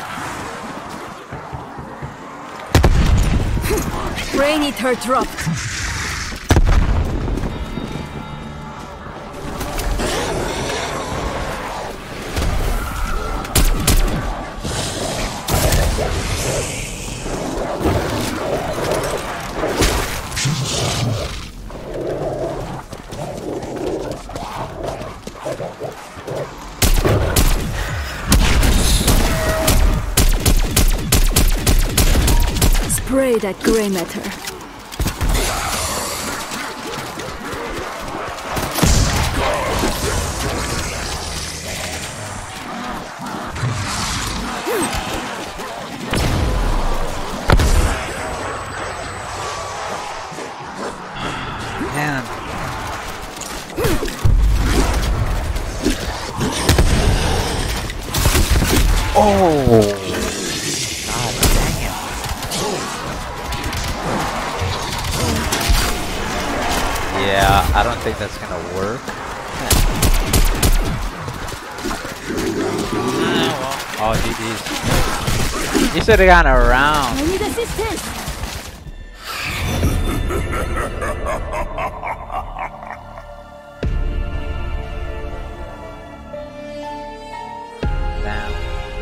Brain eater dropped. Spray that gray matter. Man. Oh. Yeah, I don't think that's gonna work. Oh, G G's. You should have gone around. I need assistance. Damn.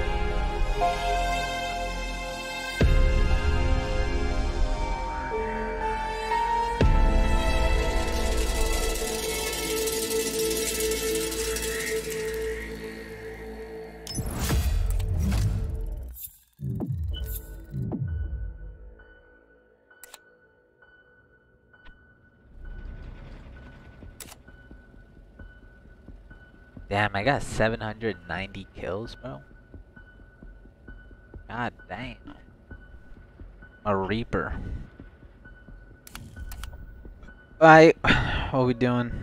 Damn, I got seven hundred ninety kills, bro. God damn. A Reaper. Alright, what we doing?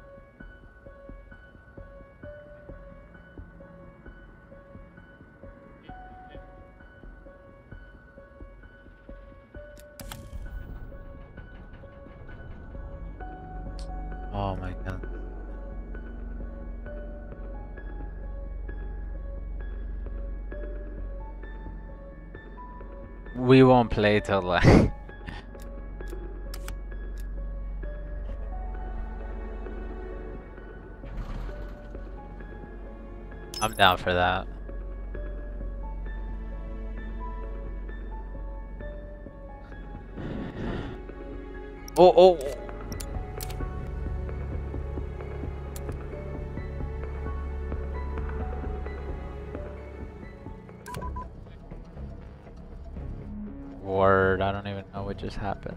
Oh my god. We won't play till like I'm down for that. Oh, oh. Word, I don't even know what just happened.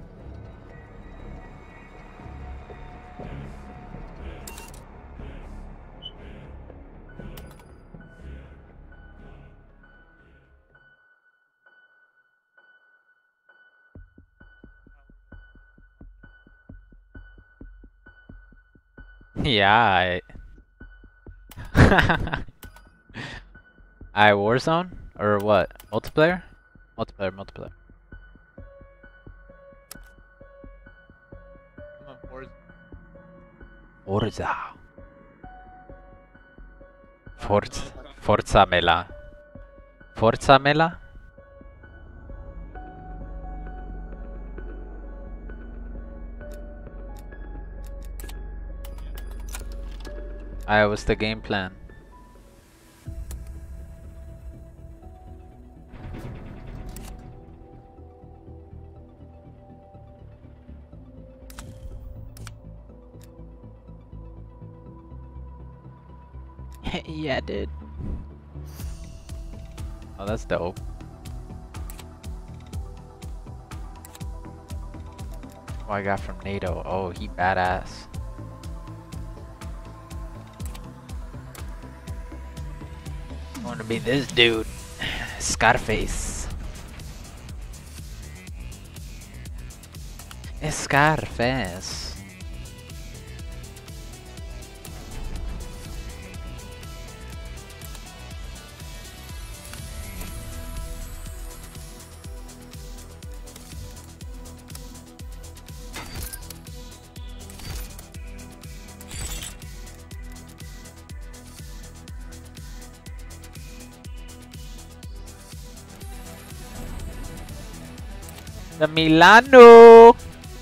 Yeah, I... I Warzone? Or what? Multiplayer? Multiplayer, multiplayer. Come on, Forza. Forza. Forza. Forza Mela. Forza Mela? Alright, what's the game plan? Yeah, dude. Oh, that's dope. What I got from NATO. Oh, he badass. I want to be this dude. Scarface. Scarface. The Milano.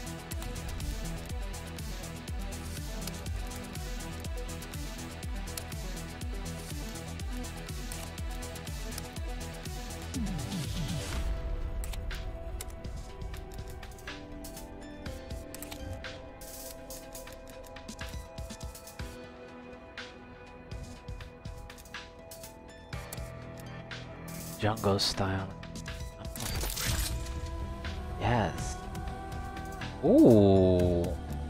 Jungle style. Yes. Ooh.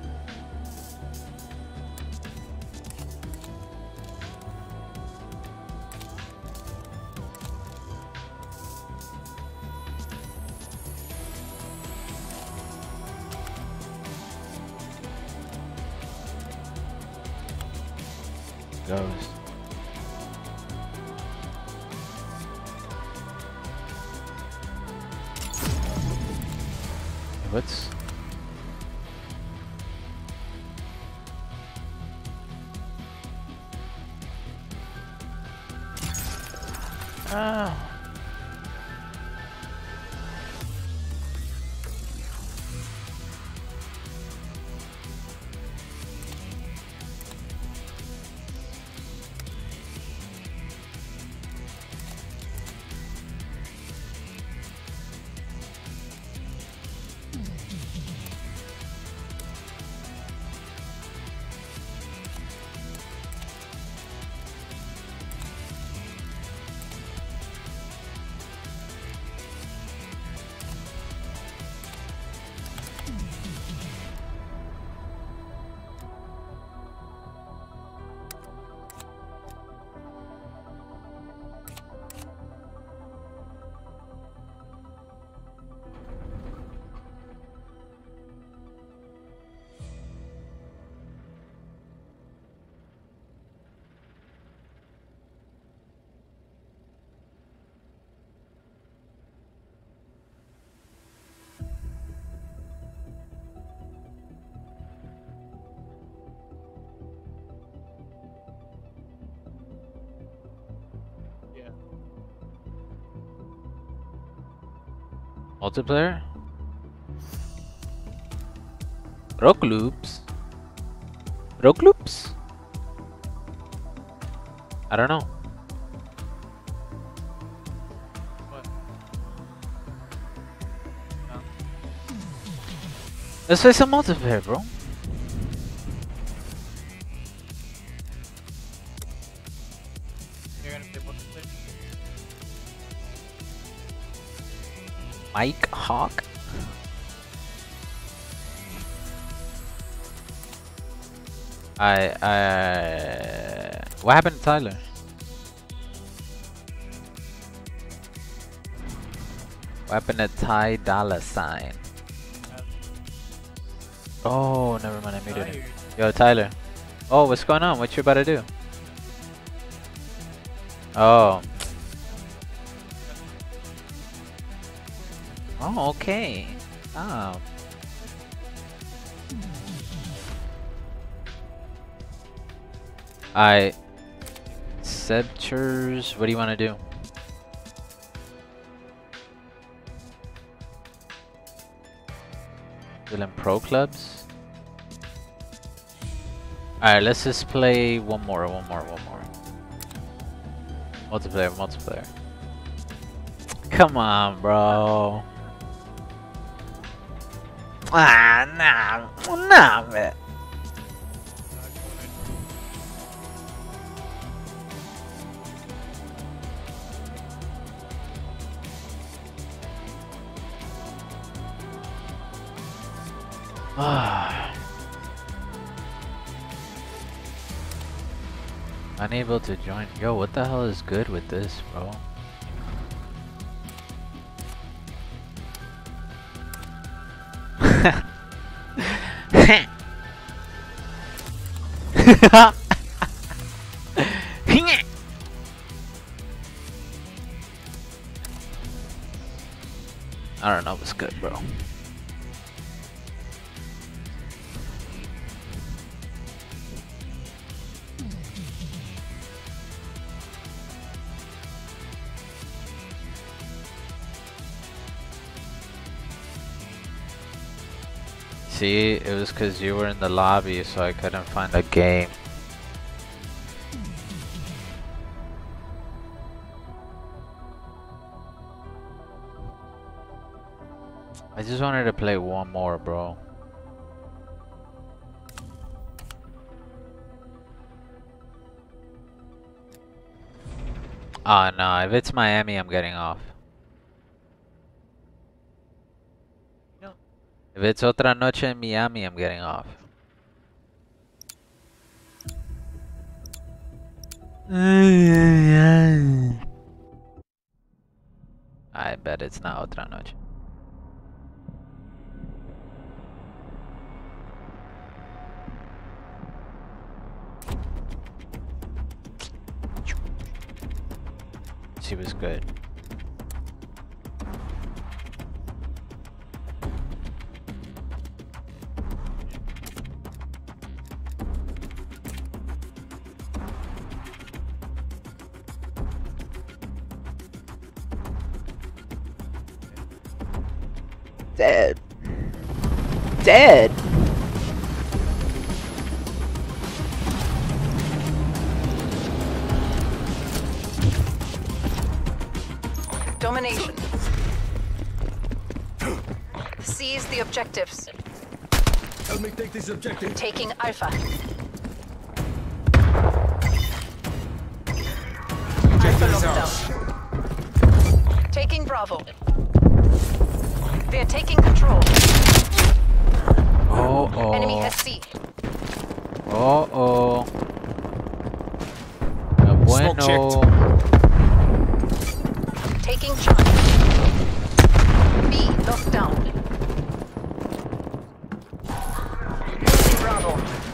Goes. What's ah multiplayer? Rock loops? Rock loops? I don't know. Let's play some multiplayer, bro. You're gonna play multiplayer? Mike Hawk. I I what happened to Tyler? What happened to Ty Dollar Sign? Oh, never mind, I muted him. Yo, Tyler. Oh, what's going on? What you about to do? Oh. Oh, okay. Oh. Alright. Sebchers, what do you want to do? Still in pro clubs? Alright, let's just play one more, one more, one more. Multiplayer, multiplayer. Come on, bro. Ah, nah, nah, man. Unable to join. Yo, what the hell is good with this, bro? I don't know what's good, bro. See, it was because you were in the lobby, so I couldn't find a game. I just wanted to play one more, bro. Ah, no, if it's Miami, I'm getting off. If it's otra noche in Miami, I'm getting off. I bet it's not otra noche. She was good. Dead. Dead. Domination. Seize the objectives. Help me take this objective. Taking Alpha. Alpha lockdown. Taking Bravo. They're taking control. Oh oh. Enemy has C. Oh oh. No bueno. Taking Charlie. B locked down. Losing Bravo.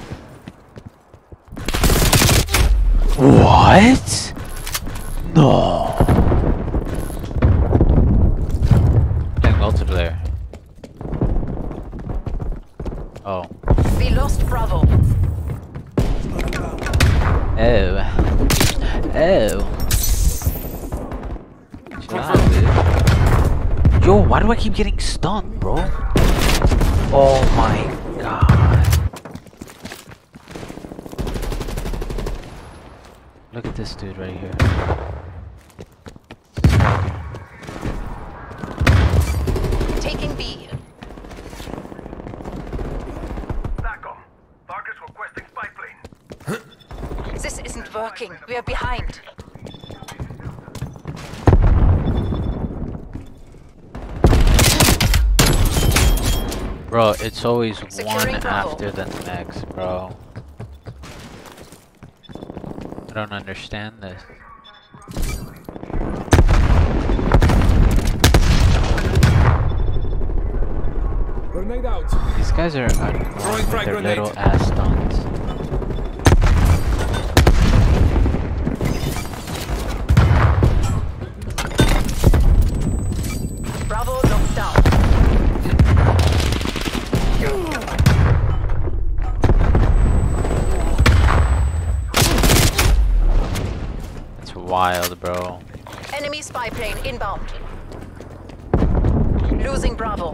What? No. Playing multiplayer. Oh. We lost Bravo. Oh. Oh. Chill out, dude. Yo, why do I keep getting stunned, bro? Oh my god. Look at this dude right here. Taking B. working. We are behind. Bro, it's always Securing one Bravo. after the next, bro. I don't understand this. Grenade out. These guys are annoying with frag their grenade. little ass stunts. Bravo locked down. It's wild, bro. Enemy spy plane inbound. Losing Bravo.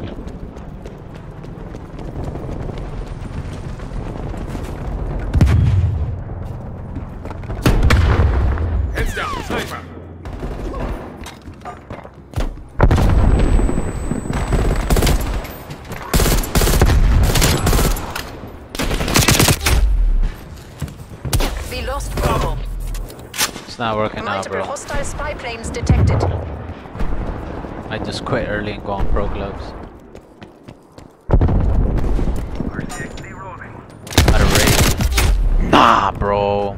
Heads down. Sniper. We lost Bravo. It's not working out, Multiple bro. hostile spy planes detected. I just quit early and go on pro gloves. Out of rage. Nah, bro.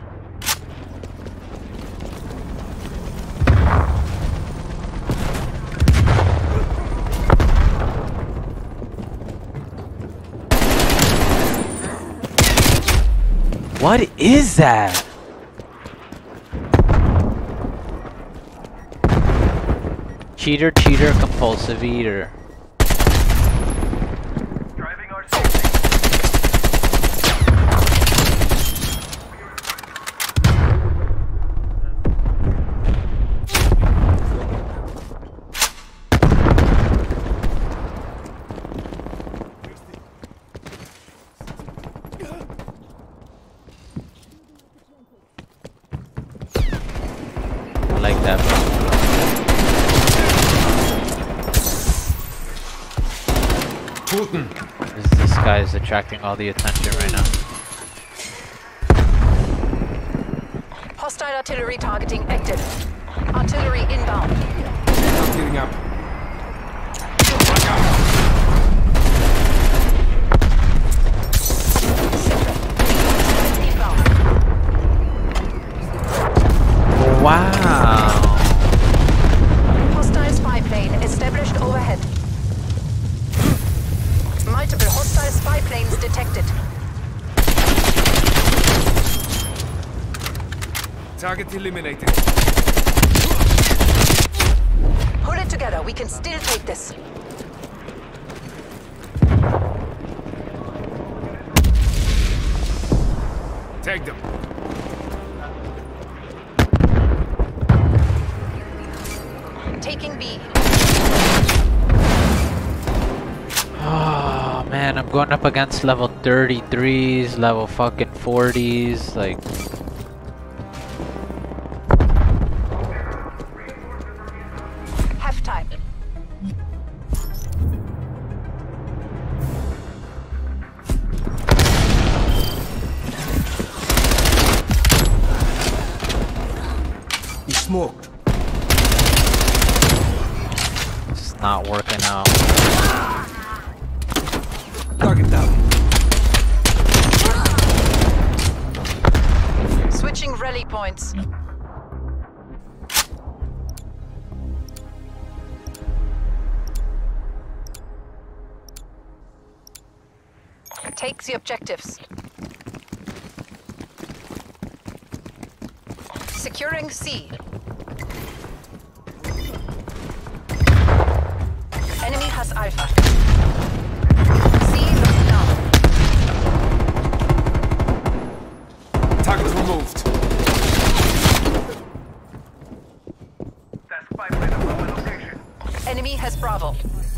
What is that? Cheater, cheater, compulsive eater. Driving our I like that, bro. This, this guy is attracting all the attention right now. Hostile artillery targeting active. Artillery inbound. Getting up. Inbound. Wow. Hostile spy plane established overhead. Multiple hostile spy planes detected. Target eliminated. Pull it together. We can still take this. Take them. Taking B. Oh man, I'm going up against level thirty-threes, level fucking forties, like. Half time. He's smoked. It's not working out. Target down. Switching rally points. Take the objectives. Securing C. Enemy has Alpha. C locked down. Target removed. That's spy plane above my location. Enemy has Bravo.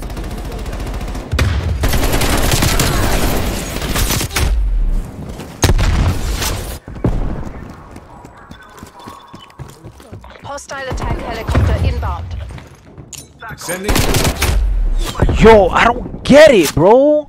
Hostile attack helicopter inbound. Sending. Yo, I don't get it, bro.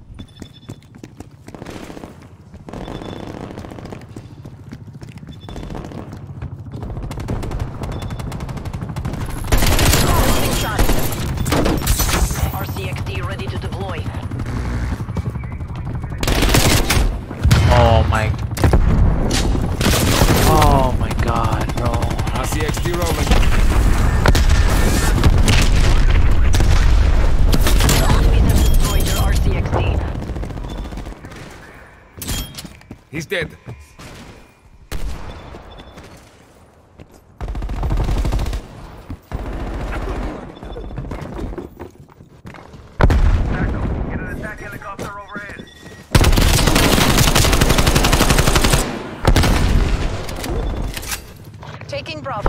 He's dead. Get an attack helicopter overhead. Taking Bravo.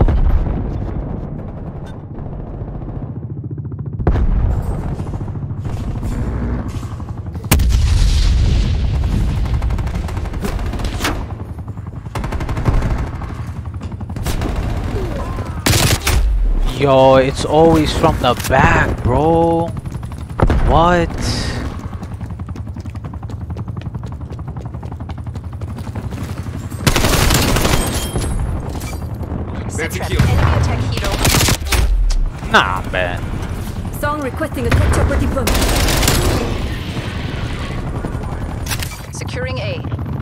Yo, it's always from the back, bro. What? That's a Set kill. trap. Enemy attack helo. Nah, man. Song requesting attack chopper deployment. Securing A.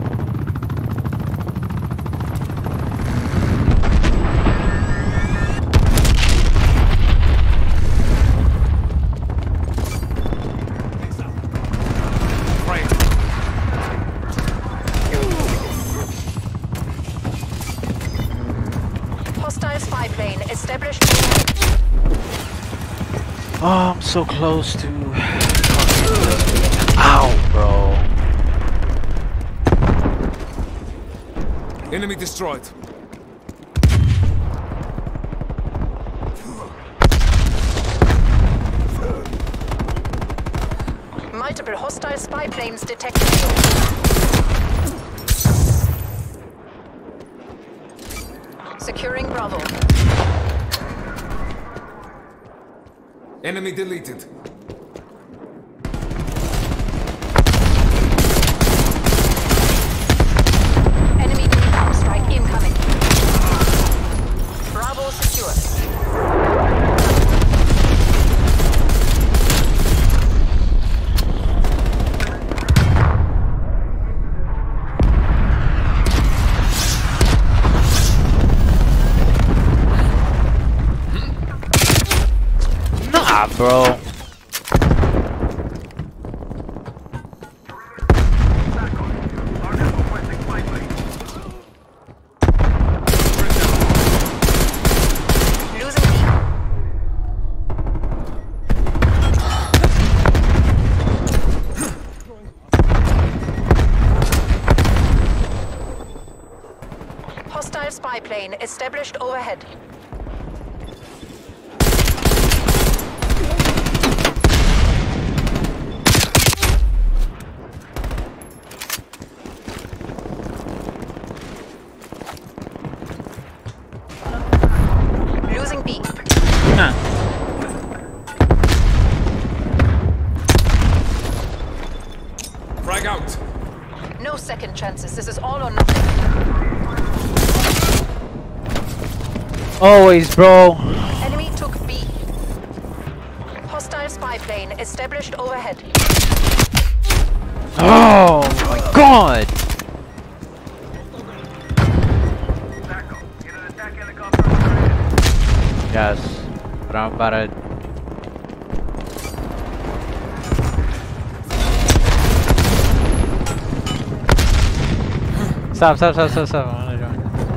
Right. Hostile spy plane established. Oh, I'm so close to. Ow, bro. Enemy destroyed. Multiple hostile spy planes detected. Securing Bravo. Enemy deleted. Enemy napalm strike incoming. Bravo secure. Nah, bro. Losing B. Hostile spy plane established overhead. Losing B. Nah. Frag out. No second chances. This is all or nothing. Always, bro. Enemy took B. Hostile spy plane established overhead. Oh my god. Get an attack helicopter overhead. Yes. But I'm about to. Stop, stop, stop, stop, stop. I wanna join.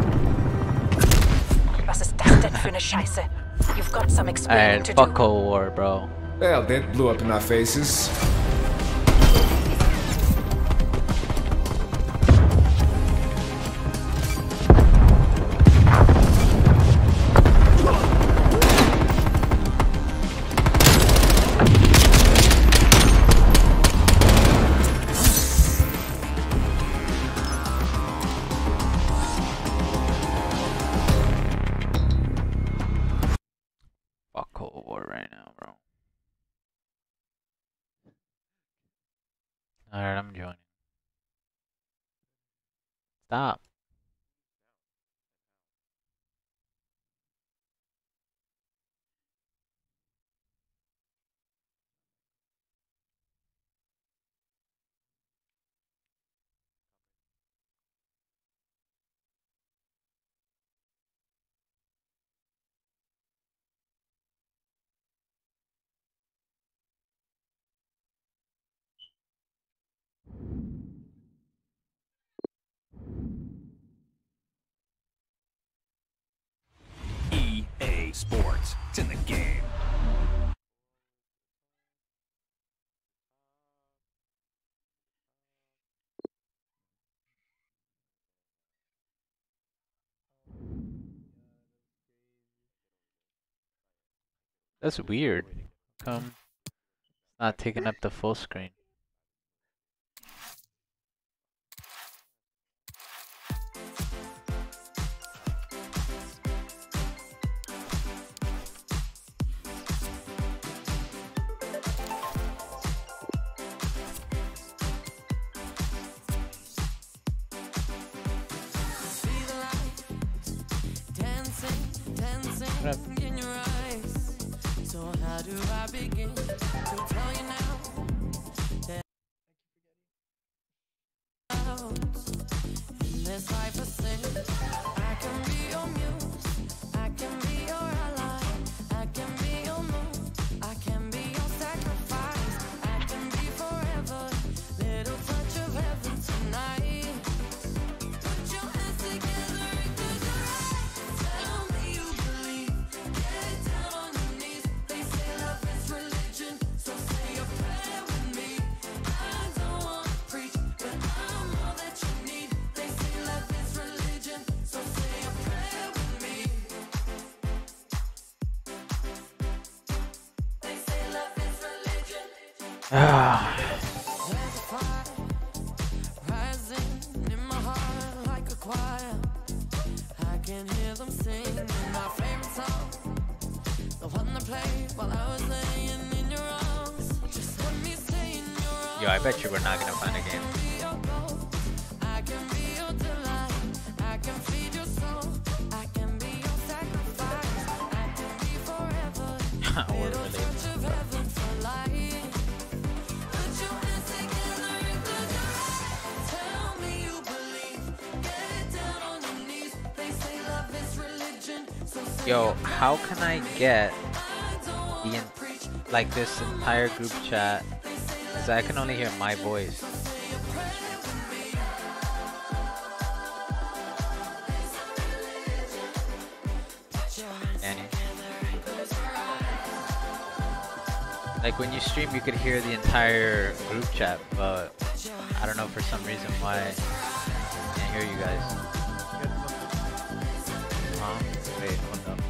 Was ist das denn für eine Scheiße? You've got some explaining Alright, to fuck do. Cold War, bro. Well, that blew up in our faces. Fuck Cold War right now, bro. Alright, I'm joining. Stop. sports. It's in the game. That's weird. Come, not taking up the full screen. In your eyes. So how do I begin to tell you now that in this life of sin, I can be your muse, I can be your ally, I can be your moon, I can be your sacrifice, I can be forever, little touch of heaven tonight. Put your hands together and close your eyes. Tell me you believe. Get down on your knees. They say love is religion, so say a prayer with me. I don't want to preach, but I'm all that you need. They say love is religion, so say a prayer with me. They say love is religion. Ah. There's a fire rising in my heart like a choir. I can hear them singing my favorite song, the one they played while I was laying in your arms. Just let me stay in your arms. Yo, I bet you we're not gonna find a game. Be your goal. I can be your delight. I can feed your soul. I can be your sacrifice. I can be forever. We're Little really. touch of heaven for life. Put your hands together and close your eyes. Tell me you believe. Get down on your knees. They say love is religion. So say Yo, a how prayer can I with me. get I don't want the to en- preach, like this entire group chat? Cause I can only hear my voice. so say a prayer with me. Put your hands Danny. together and close your eyes. Like when you stream, you could hear the entire group chat, but I don't know for some reason why I can't hear you guys. Huh? Wait, hold up.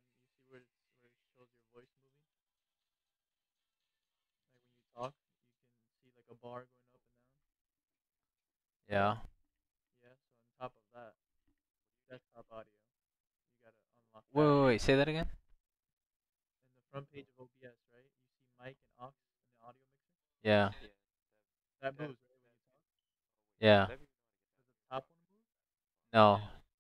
Yeah. Wait, wait, wait, say that again? Yeah. Yeah. No.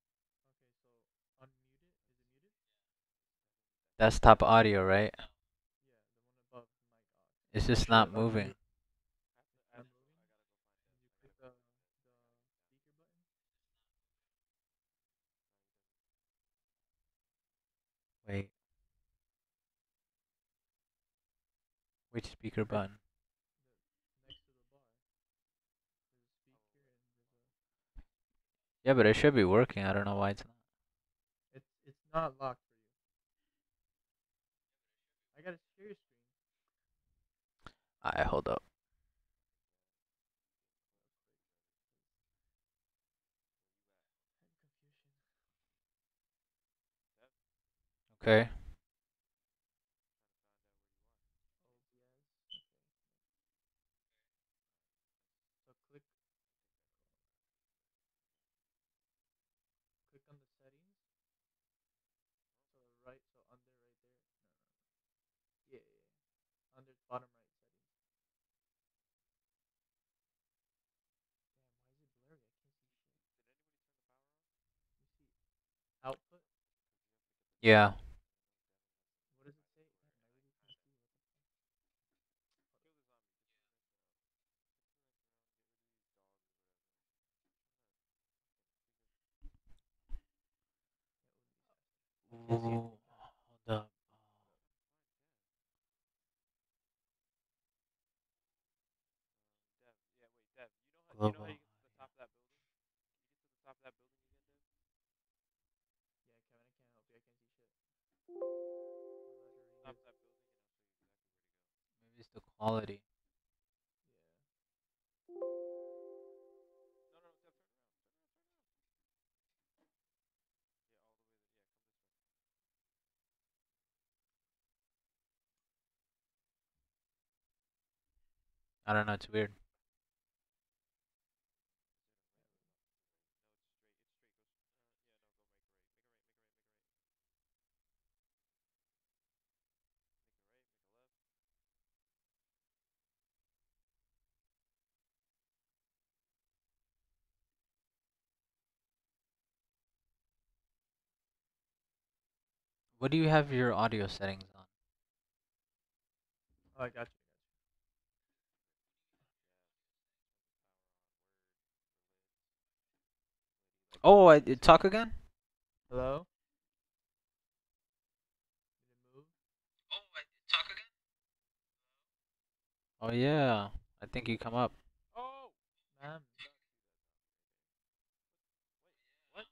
That's top audio, right? It's just not moving. Wait. Which speaker button? Yeah, but it should be working. I don't know why it's not. Alright, hold up. Okay. Yeah. Ooh, hold up. Global. quality. I don't know, it's weird. What do you have your audio settings on? Oh, I got you. Oh, I did talk again? Hello? Oh yeah, I think you come up. Oh, man. What?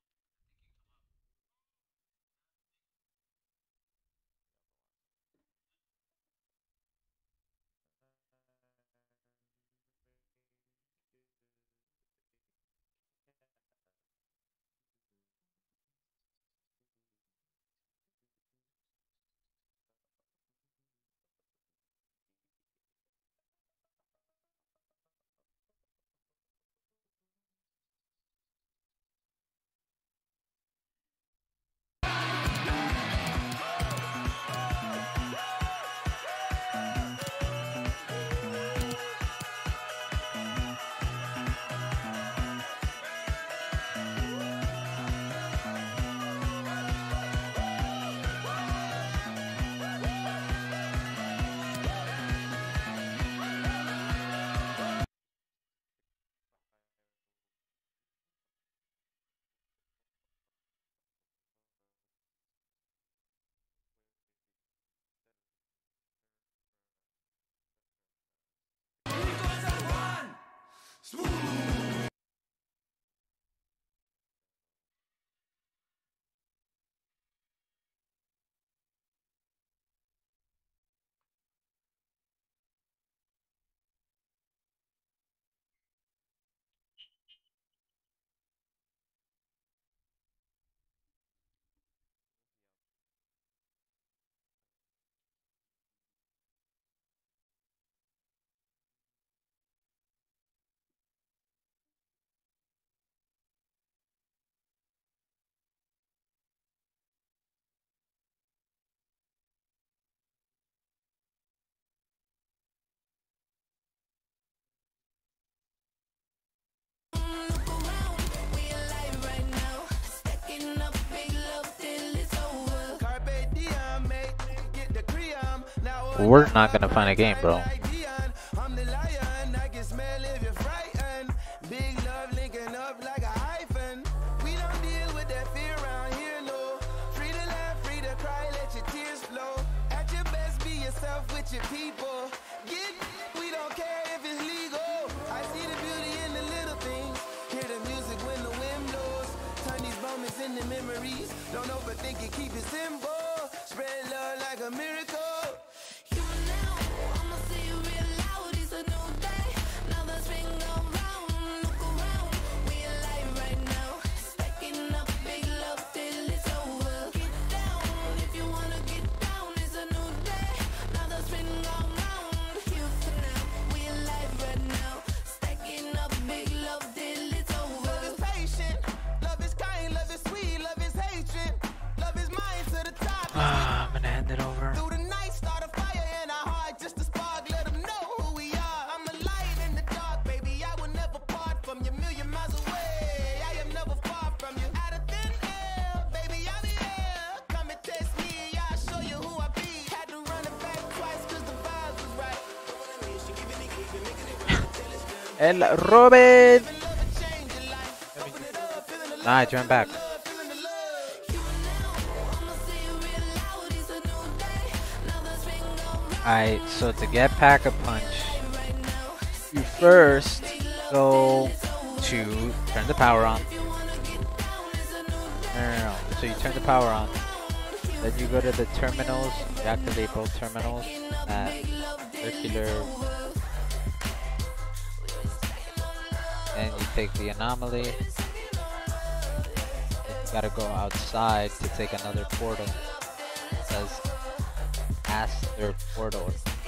We're not gonna find a game, bro. Don't overthink it, keep it simple. Spread love like a miracle. I'm gonna hand it over. Through the night, start a fire in our heart, just a spark, let them know who we are. I'm the light in the dark, baby, I will never part from you. Million miles away, I am never far from you. Out of thin air, baby, I'm here. Come and test me, I'll show you who I be. Had to run it back twice, cause the vibes was right. El Robin! Nah, I joined back. Alright, so to get Pack-a-Punch, you first go to turn the power on. No, no, no, no. So you turn the power on. Then you go to the terminals, you activate both terminals at circular, and you take the anomaly. Then you gotta go outside to take another portal. It says Aster Portal or something.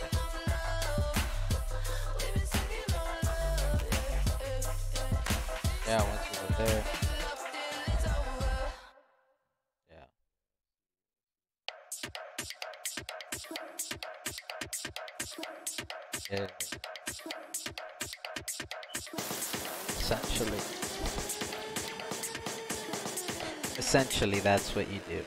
Yeah, once you go there. Yeah. Essentially. Essentially, that's what you do.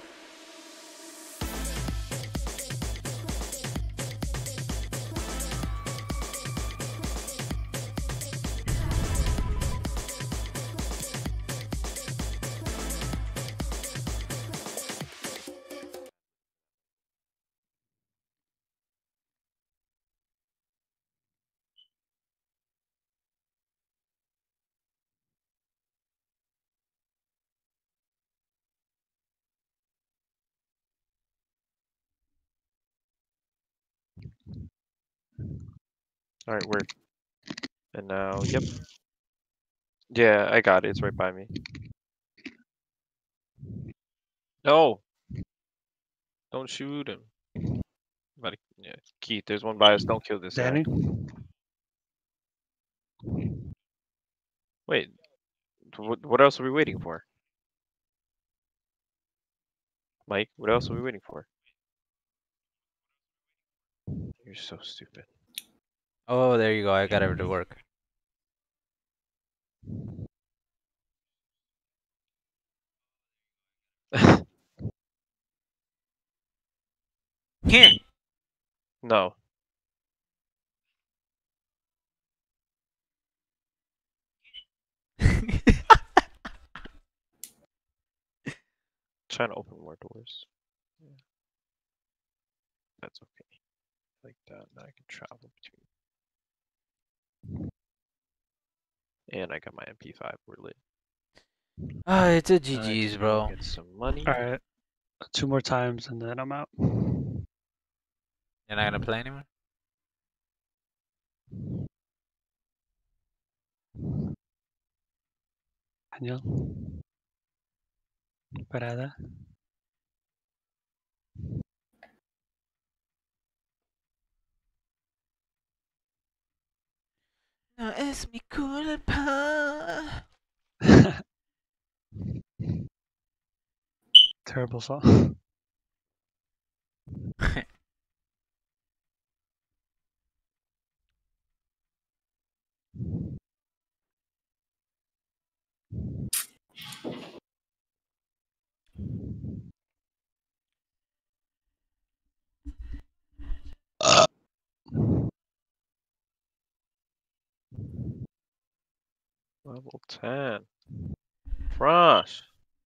Alright, word. And now, yep. Yeah, I got it. It's right by me. No! Don't shoot him. Buddy, yeah. Keith, there's one by us. Don't kill this Danny? guy. Wait. What, what else are we waiting for? Mike, what else are we waiting for? You're so stupid. Oh, there you go. I got it to work. Here. No. Trying to open more doors. Yeah. That's okay. Like that, now I can travel between. And I got my M P five. We're lit. Ah, it's a I G just G's, need bro. to Get some money. Alright. Two more times and then I'm out. You're not gonna play anymore? Daniel. Parada. No es mi culpa. Terrible song. Level ten. Frosh.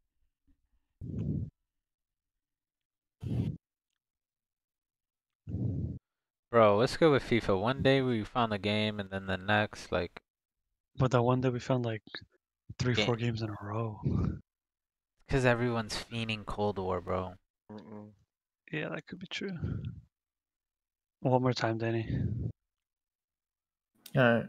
Bro, let's go with FIFA. One day we found the game, and then the next, like. But that one day we found like three, Game. four games in a row. Because everyone's fiending Cold War, bro. Mm-mm. Yeah, that could be true. One more time, Danny. Alright.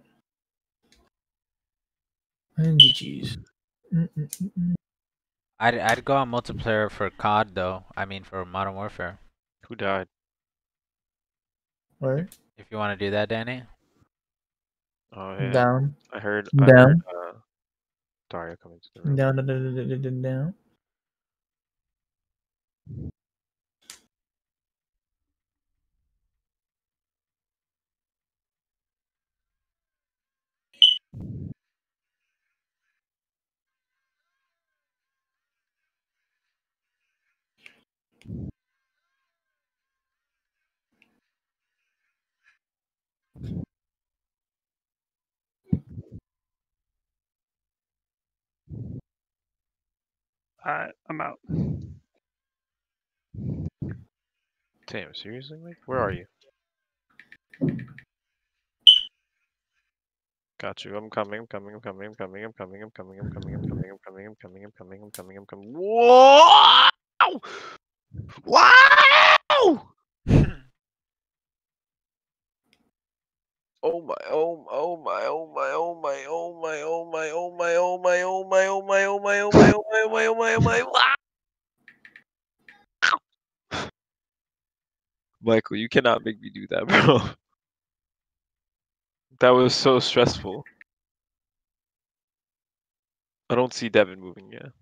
And G G's. Mm-mm-mm-mm. I'd I'd go on multiplayer for C O D though. I mean for Modern Warfare. Who died? Where? If you want to do that, Danny. Oh yeah. Down. I heard. I Down. heard uh, Dario coming to the room. Down, down, down, down, down, down. Alright, I'm out. Damn, seriously, Mike? Where are you? Got you. I'm coming. I'm coming. I'm coming. I'm coming. I'm coming. I'm coming. I'm coming. I'm coming. I'm coming. I'm coming. I'm coming. I'm coming. I'm coming. Whoa! Wow! Oh my, oh, oh my, oh my, oh my, oh my, oh my, oh my, oh my, oh my, oh my, oh my, oh my, oh my, oh my, oh my, oh my, wow! Michael, you cannot make me do that, bro. That was so stressful. I don't see Devin moving yet.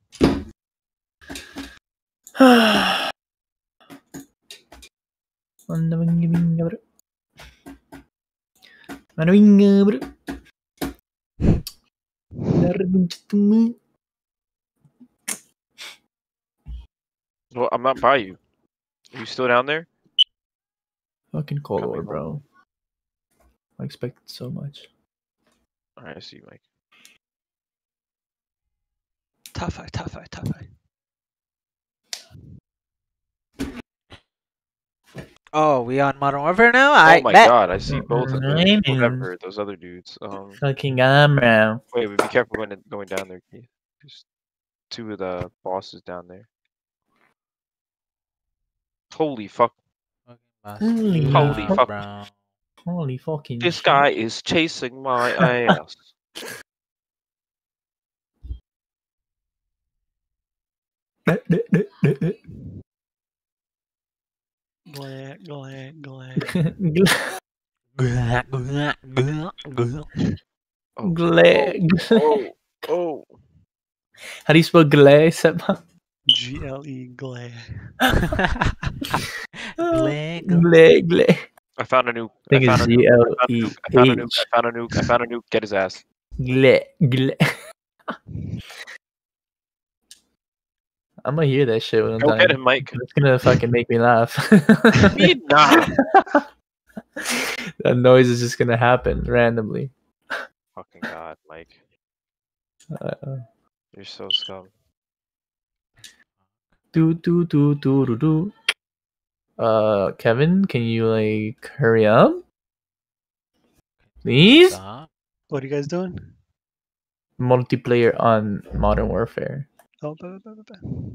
Well, I'm not by you. Are you still down there? Fucking Cold Coming War, home. bro. I expected so much. Alright, I see you, Mike. Tough fight, tough fight, tough fight. Oh, we on Modern Warfare now? Oh I my bet. god, I see both of them. Right. Whatever, those other dudes. Um, Fucking Amro. wait, but be careful going going down there, Keith. There's two of the bosses down there. Holy fuck! Holy, Holy fuck. fuck! Bro. Holy fucking This shit. guy is chasing my ass. Glad, glad, glad. Oh, Gleg. oh, oh. How do you spell Gleg, Seba? G L E glad. Gleg. Gleg, Gleg. I found a nuke. I think I it's found a nuke. G L E I found a nuke. H. I found a nuke. I found a nuke. Get his ass. Gleg, Gleg. I'm gonna hear that shit when I'm Go done. get him, Mike. It's gonna fucking make me laugh. Me not. That noise is just gonna happen randomly. Fucking god, Mike. Uh, You're so scum. do do do do do do. Uh, Kevin, can you like hurry up, please? Stop. What are you guys doing? Multiplayer on Modern Warfare. Oh, bah, bah, bah, bah, bah.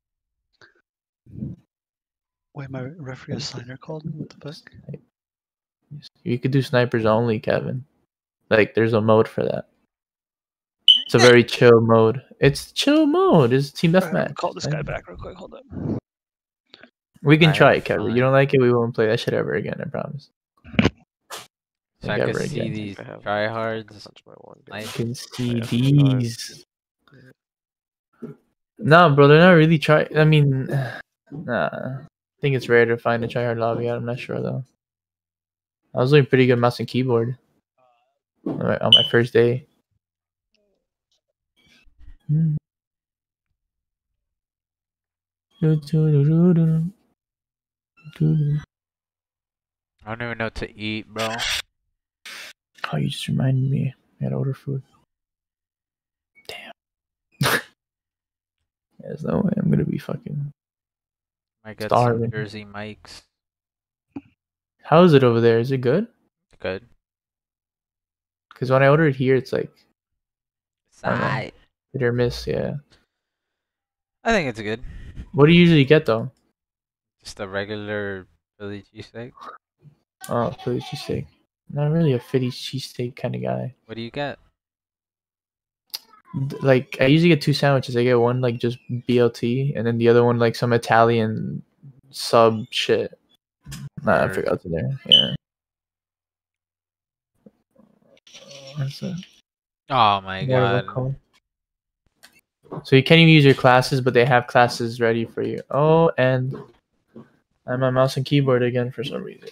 Wait, my referee assigner called me. What the fuck? You could do snipers only, Kevin. Like, there's a mode for that. It's a very chill mode. It's chill mode. It's team Alright, I'm gonna deathmatch. call this guy back real quick. Hold up. We can Alright, try it, Kevin. fine. You don't like it, we won't play that shit ever again. I promise. So Like I can ever see again. these I have- tryhards. Punch my one. I Nice. can see Yeah, these. No, bro, they're not really try. I mean, nah. I think it's rare to find a tryhard lobby. I'm not sure though. I was doing pretty good mouse and keyboard on my, on my first day. Hmm. Do, do, do, do, do. Do, do. I don't even know what to eat, bro. Oh, you just reminded me. I gotta order food. Damn. There's no way I'm gonna be fucking. I got some Starving. Jersey Mike's. How is it over there? Is it good? Good. Because when I order it here, it's like I don't know. Side. hit or miss. Yeah. I think it's good. What do you usually get though? Just a regular Philly cheesesteak. Oh, Philly cheesesteak. Not really a Philly cheesesteak kind of guy. What do you get? D- Like I usually get two sandwiches. I get one like just B L T, and then the other one like some Italian sub shit. Nah, I Word. forgot to there. Yeah. What's that? Oh my What are they god. called? So you can't even use your classes, but they have classes ready for you. Oh, and I'm on mouse and keyboard again for some reason.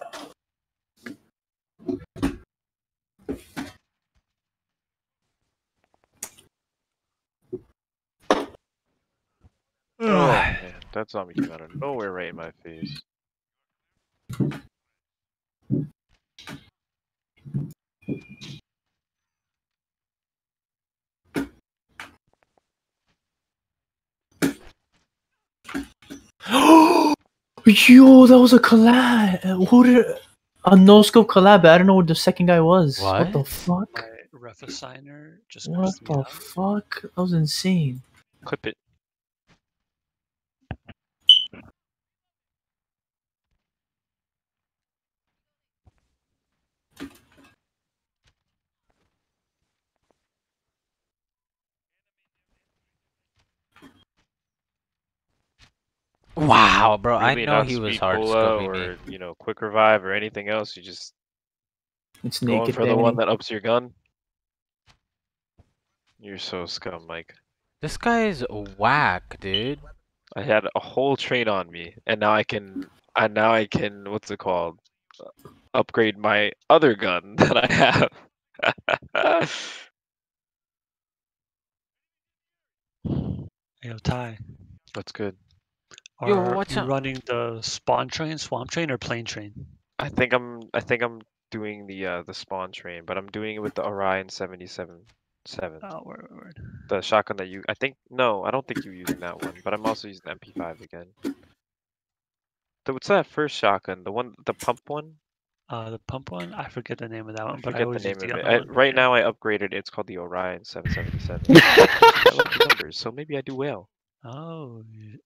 Oh man, that zombie came out of nowhere right in my face. Yo, that was a collab. Who did a no scope collab? I don't know what the second guy was. What, the What? fuck? My ref assigner just What cursed me the out. fuck? That was insane. Clip it. Wow, bro, I Really know not he was speed hard cola scoping me. or you know quick revive or anything else. You just It's going naked for the one Danny. that ups your gun. You're so scum, Mike. This guy is whack, dude. I had a whole train on me, and now I can, and now I can, what's it called? Upgrade my other gun that I have. Yo, Ty. That's good. Yo, Are what's you up? running the spawn train, swamp train, or plane train? I think I'm, I think I'm doing the uh, the spawn train, but I'm doing it with the Orion seventy-seven seven. Oh, word, word, word. The shotgun that you, I think, no, I don't think you're using that one, but I'm also using the M P five again. So what's that first shotgun? The one, the pump one? Uh, the pump one? I forget the name of that I one, but I forget the always name use the of it. other I, one. right yeah. now I upgraded it. It's called the Orion seven seventy-seven. I love the numbers, so maybe I do well. Oh.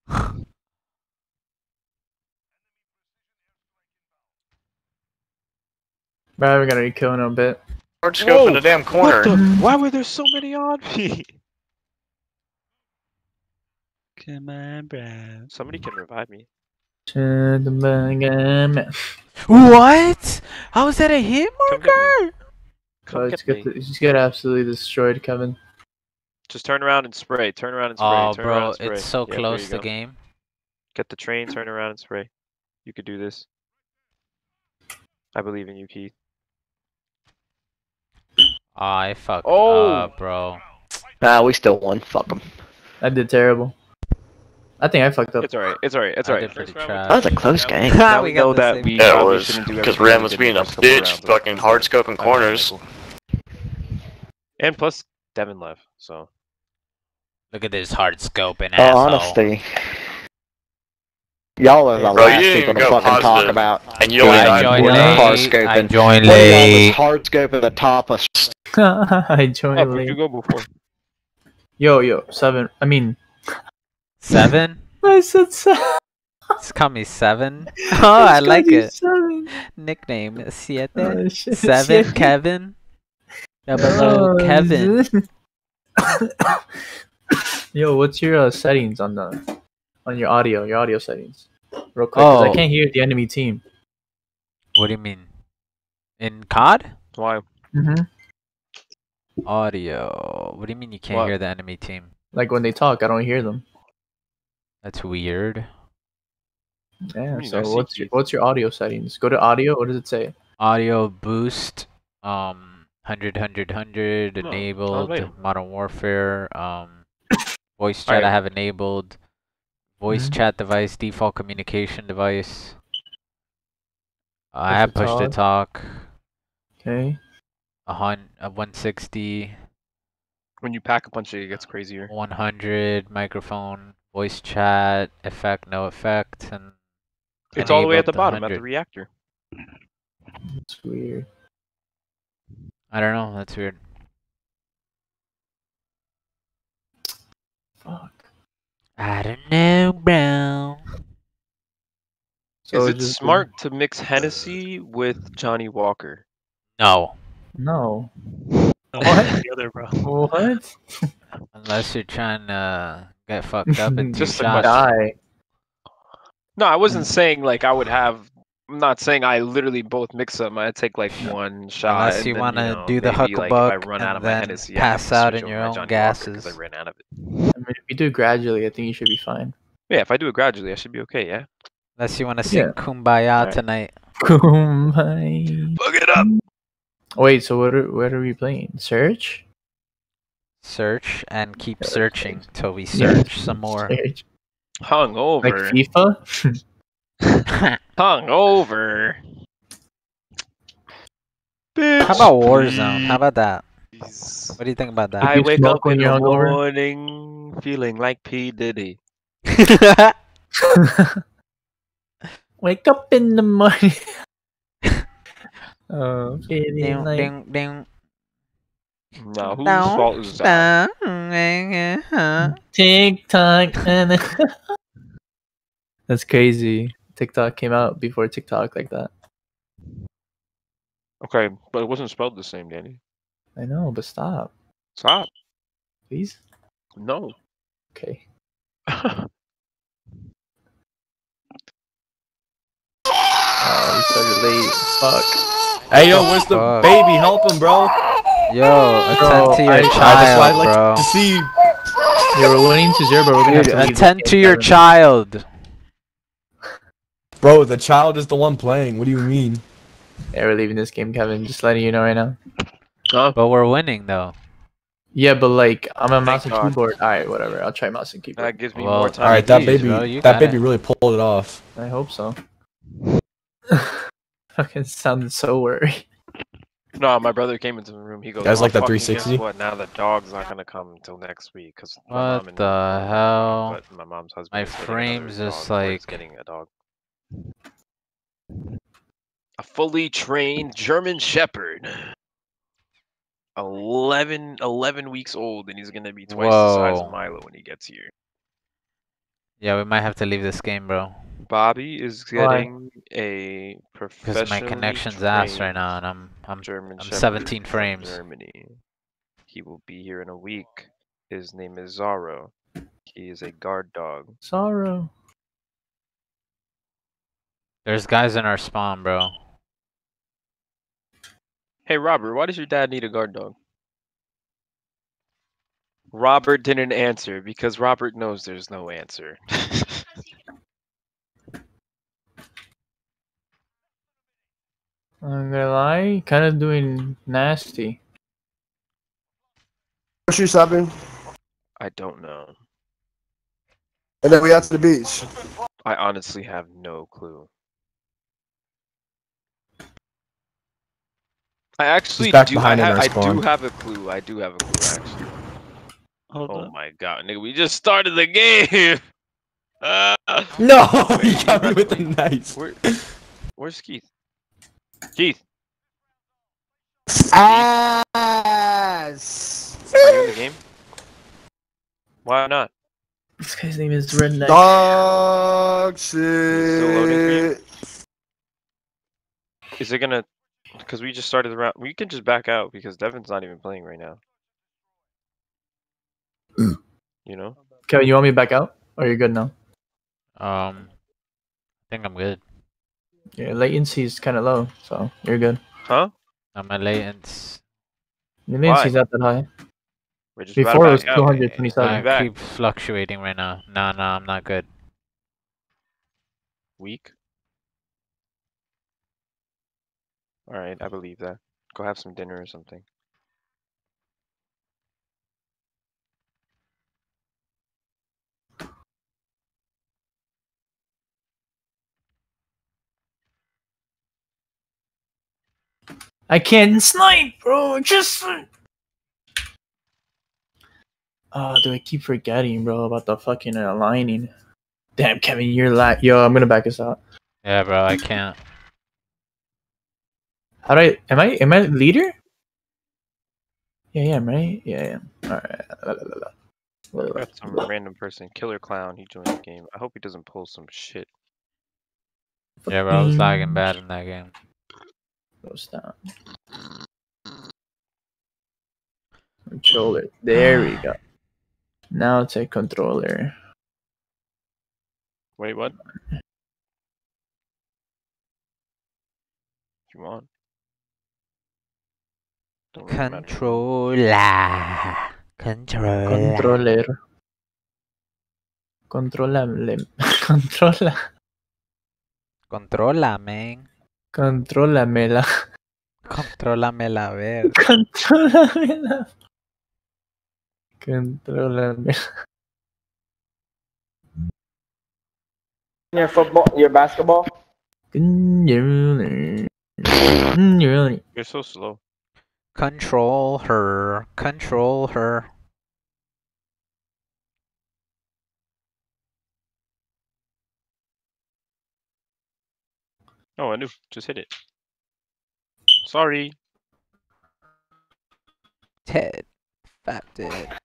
Bro, we gotta be killing him a bit. Hard scope in the damn corner. What the? Why were there so many on me? Come on, bro. Somebody can revive me. What? How is that a hit Come get me. marker? Come Oh, get it's get me. the, just get absolutely destroyed, Kevin. Just turn around and spray. Turn around and spray. Oh, turn around bro, and spray. it's so Yeah, there close you to go. game. Get the train, turn around and spray. You could do this. I believe in you, Keith. Oh, I fucked Oh! up, bro. Ah, we still won. Fuck them. I did terrible. I think I fucked up. It's alright. It's alright. It's I alright. did pretty First round we trash. That was a took. close Now- game. Now We we got know the that same we game. Yeah, it probably was shouldn't do because everything Ram we was did being the a first couple bitch, rounds of fucking it. hard scoping I don't know, corners. Michael. And plus, Devin left, so. Look at this hard scoping Oh, asshole. honestly. Y'all are the Bro, last you people to fucking talk about. And you only I died joined four late. hard times. scoping. I joined What do y'all late. was hard scoping the top of I joined Oh, where'd you late. go before? Yo, yo, seven. I mean, Seven? I said seven. Just call me Seven. Oh, I It's like called you it. Seven. Nickname Siete. Oh, shit. Seven Siete. Kevin. Double Oh, O Kevin. shit. Yo, what's your uh, settings on the on your audio? Your audio settings, real quick, because I Oh. can't hear the enemy team. What do you mean? In C O D? Why? Mm-hmm. Audio. What do you mean you can't What? hear the enemy team? Like when they talk, I don't hear them. That's weird. Yeah. mean, So I see what's your Keith. what's your audio settings? Go to audio. What does it say? Audio boost. Um, hundred, hundred, hundred No, enabled. I'll wait. Modern Warfare. Um, voice chat Alright. I have enabled. Voice Mhm. chat device. Default communication device. Uh, I Push have to push to talk. Okay. A hun, a one sixty. When you pack a punch it, it gets crazier. one hundred microphone. Voice chat. Effect. No effect. And It's all the way at the enabled bottom, at the one hundred. reactor. It's weird. I don't know. That's weird. Fuck. I don't know, bro. So Is it's it just- smart to mix Hennessy with Johnny Walker? No. No. Oh, What? the other, bro. What? Unless you're trying to get fucked up in two Just a shots. Die. No, I wasn't saying like I would have. I'm not saying I literally both mix them. I'd take like one shot. Unless and you then, want to you know, do the maybe, like, if I hucklebuck run out and of my then Hennessy, I have pass to out switch in over your my own Johnny Walker 'cause gases. I ran out of it. I mean, if you do it gradually, I think you should be fine. Yeah, if I do it gradually, I should be okay. Yeah. Unless you want to sing Yeah. Kumbaya Alright. tonight. Kumbaya. Fuck it up. Wait, so what are what are we playing? Search? Search and keep Yeah, searching till we Yeah. search some more. Search. Hungover. Like FIFA? Hungover. Bitch. How about Warzone? How about that? please. What do you think about that? I you wake smoke up when in you're the hungover? morning feeling like P. Diddy. Wake up in the morning. Oh, feeling ding, like ding, ding. Now, whose Down, fault is that? down, TikTok. And that's crazy. TikTok came out before TikTok like that. Okay, but it wasn't spelled the same, Danny. I know, but stop, Stop. please. No. Okay. Oh, we started late. Fuck. Hey yo, where's the Fuck. baby? Help him, bro. Yo, attend Bro, to your I- I- That's why I'd child, like bro. to see. Yeah, we're winning to zero, but we're gonna Dude, have to leave attend this to game, your Kevin. child. Bro, the child is the one playing. What do you mean? Yeah, we're leaving this game, Kevin. Just letting you know right now. Huh? But we're winning though. Yeah, but like, I'm a mouse and God. keyboard. Alright, whatever. I'll try mouse and keyboard. That gives me Well, more time. All right, that Jeez, baby, bro, you that got baby it. really pulled it off. I hope so. Fucking sounded so worried. No, my brother came into the room. He goes, Guys "Oh, like that fucking three guess sixty? What? Now the dog's not gonna come until next week because my mom What and the hell? but my mom's husband. My is getting frame's another just dog, or is like- getting a dog. A fully trained German Shepherd. eleven, eleven weeks old, and he's gonna be twice the size Whoa. of Milo when he gets here. Yeah, we might have to leave this game, bro. Bobby is Why? getting a Because professionally my connection's ass right trained now, and I'm I'm German I'm Shepherd seventeen from frames. Germany. He will be here in a week. His name is Zaro. He is a guard dog. Sorrow. There's guys in our spawn, bro. Hey Robert, why does your dad need a guard dog? Robert didn't answer because Robert knows there's no answer. I'm gonna lie, kind of doing nasty. Grocery shopping, I don't know. and then we out to the beach. I honestly have no clue. I actually back do. I, behind in ha- our I spawn. do have a clue. I do have a clue actually. Hold Oh up. my god, nigga, we just started the game. Ah. No, Wait, he you got me run- with the wait, knife. Where, where's Keith? Keith, Ass. are you in the game? Why not? This guy's name is Redneck. Dog Still loading for you? shit. Is it gonna? Because we just started the round. We can just back out because Devin's not even playing right now. You know? Kevin, you want me back out? Or you're good now? Um, I think I'm good. Yeah, latency is kind of low, so you're good. Huh? Uh, my latents. Your latency's not that high. We're just about to Before it was back out. two hundred twenty-seven. I back. keep fluctuating right now. Nah, nah, I'm not good. Weak. All right, I believe that. Go have some dinner or something. I can't snipe, bro. Just. Oh, do I keep forgetting, bro, about the fucking aligning? Damn, Kevin, you're la- Yo, I'm gonna back us out. Yeah, bro, I can't. How do I? Am I? Am I leader? Yeah, yeah, I'm right. Yeah, yeah. All right. La, la, la, la. La, la, Got some la. random person, Killer Clown. He joined the game. I hope he doesn't pull some shit. Yeah, bro, I was lagging bad in that game. Goes down. Controller. There we go. Now it's a controller. Wait, what? Come on. Don't really matter. Controller. Controller. Controller. Controla. Controla. Controla, man. Contrólamela. Controlamela, a ver. Contrólamela. Contrólamela. Your football, your basketball. Controller. You're so slow. Control her. Control her. Oh, I knew. Just hit it. Sorry. Ted. Fat Ted.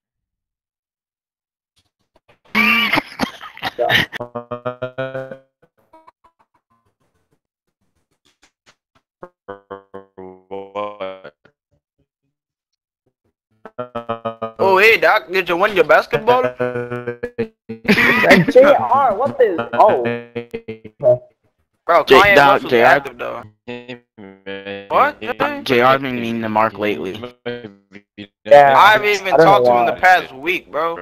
Oh, hey, Doc, did you win your basketball? J R, what is? Oh, Bro, J Kanye Dog, West was J R. active though. What? J R's been meaning to Mark lately. Yeah, I haven't even talked to him in the past week, bro.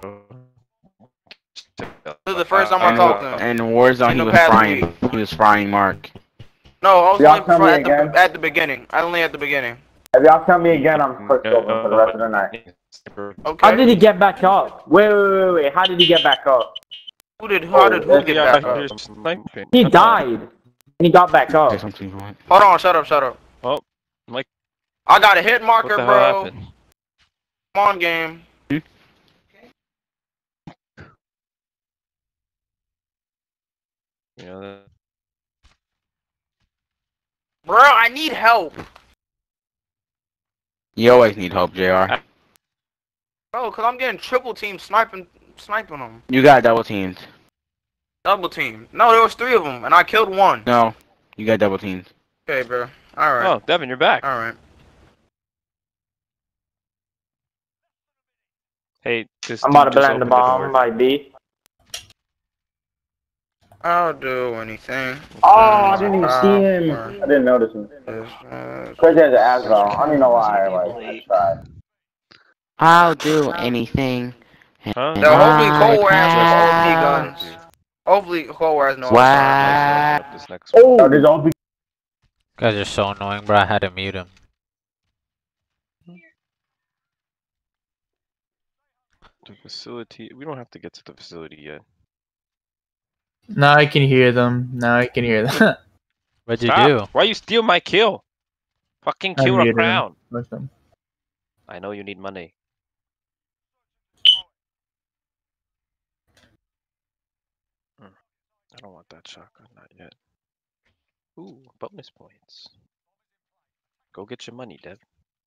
This is the first time I And, talked to him. and in Warzone, In he the was past frying. week. He was frying Mark. No, I was Y'all only tell fr- me at the again? at the beginning. I only at the beginning. If y'all tell me again, I'm quickscoping for the rest of the night. Okay. How did he get back up? Wait, wait, wait, wait. How did he get back up? Who did? How did who get back up? He died. And he got back up. Hold on, shut up, shut up. Oh, Mike. I got a hit marker, What the hell bro. happened? Come on, game. You know that. Bro, I need help. You always need help, J R. Bro, cause I'm getting triple team sniping, sniping them. You got double teamed. Double team. No, there was three of them, and I killed one. No, you got double teamed. Okay, bro. All right. Oh, Devin, you're back. All right. Hey, this I'm dude about to just blend the opened bomb door. by B. I'll do anything. Oh, I didn't even see him. I didn't notice him. Crazy has an Asval. I don't even know why. Like, I tried. I'll do anything. Huh? No, hopefully I Cole has no O P have- guns. Hopefully Cole has no Wow. O P guns. This next Oh, oh there's O P. Guys are so annoying, bro. I had to mute him. The facility. We don't have to get to the facility yet. Now I can hear them. Now I can hear them. What'd you Stop. do? Why you steal my kill? Fucking I kill a muted them. crown. With them. I know you need money. Hmm. I don't want that shotgun, not yet. Ooh, bonus points. Go get your money, Dev.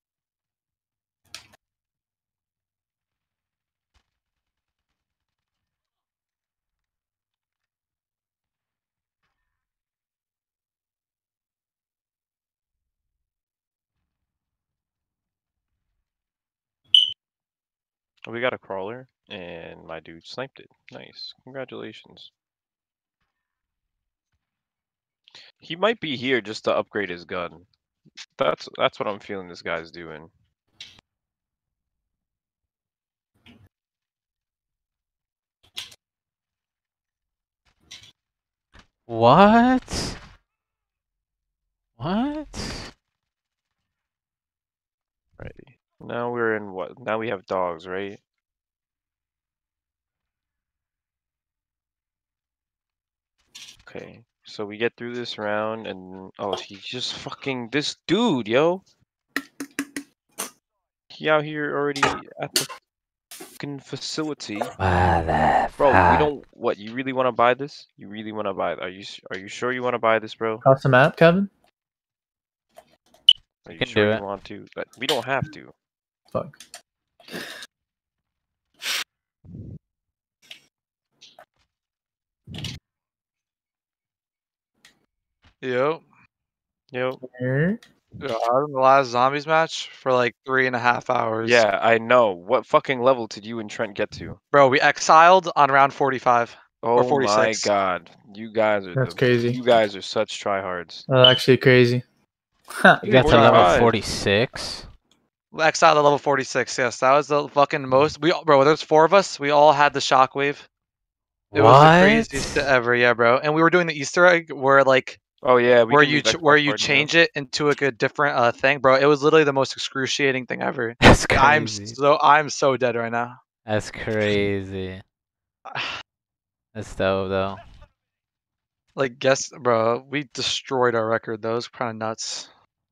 We got a crawler, and my dude sniped it. Nice. Congratulations. He might be here just to upgrade his gun. That's that's what I'm feeling this guy's doing. What? What? Ready. Now we're in what? Now we have dogs, right? Okay. So we get through this round, and oh, he's just fucking this dude, yo. He out here already at the fucking facility. Bro, we don't. What? You really want to buy this? You really want to buy? Are you are you sure you want to buy this, bro? Cross the map, Kevin? Are you can sure do you it. want to? But we don't have to. Fuck. Yo. Yo. Here. Yeah, I was in the last zombies match for like three and a half hours. Yeah, I know. What fucking level did you and Trent get to? Bro, we exiled on round forty-five. or Oh my forty-six. god, you guys are That's the- crazy. You guys are such tryhards. That's actually crazy. You got to level forty-five. forty-six? Exiled at level forty-six, yes. That was the fucking most. We Bro, there's four of us. We all had the shockwave. It was the What? craziest ever, yeah, bro. And we were doing the Easter egg where like Oh yeah, we where can you leave ch- Xbox where you Party now. change it into like a different uh thing, bro. It was literally the most excruciating thing ever. That's I'm crazy. so I'm so dead right now. That's crazy. That's dope, though. Like, guess, bro, we destroyed our record. Though. It was kind of nuts.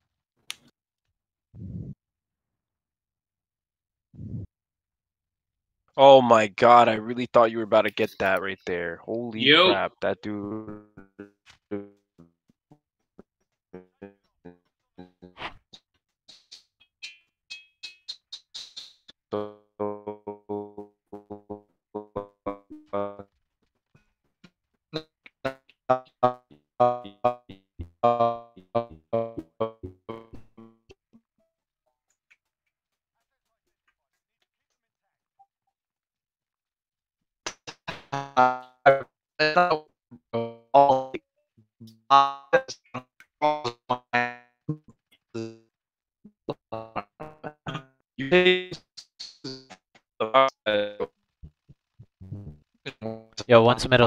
Oh my god, I really thought you were about to get that right there. Holy Yo. crap, that dude. Yo, one's middle.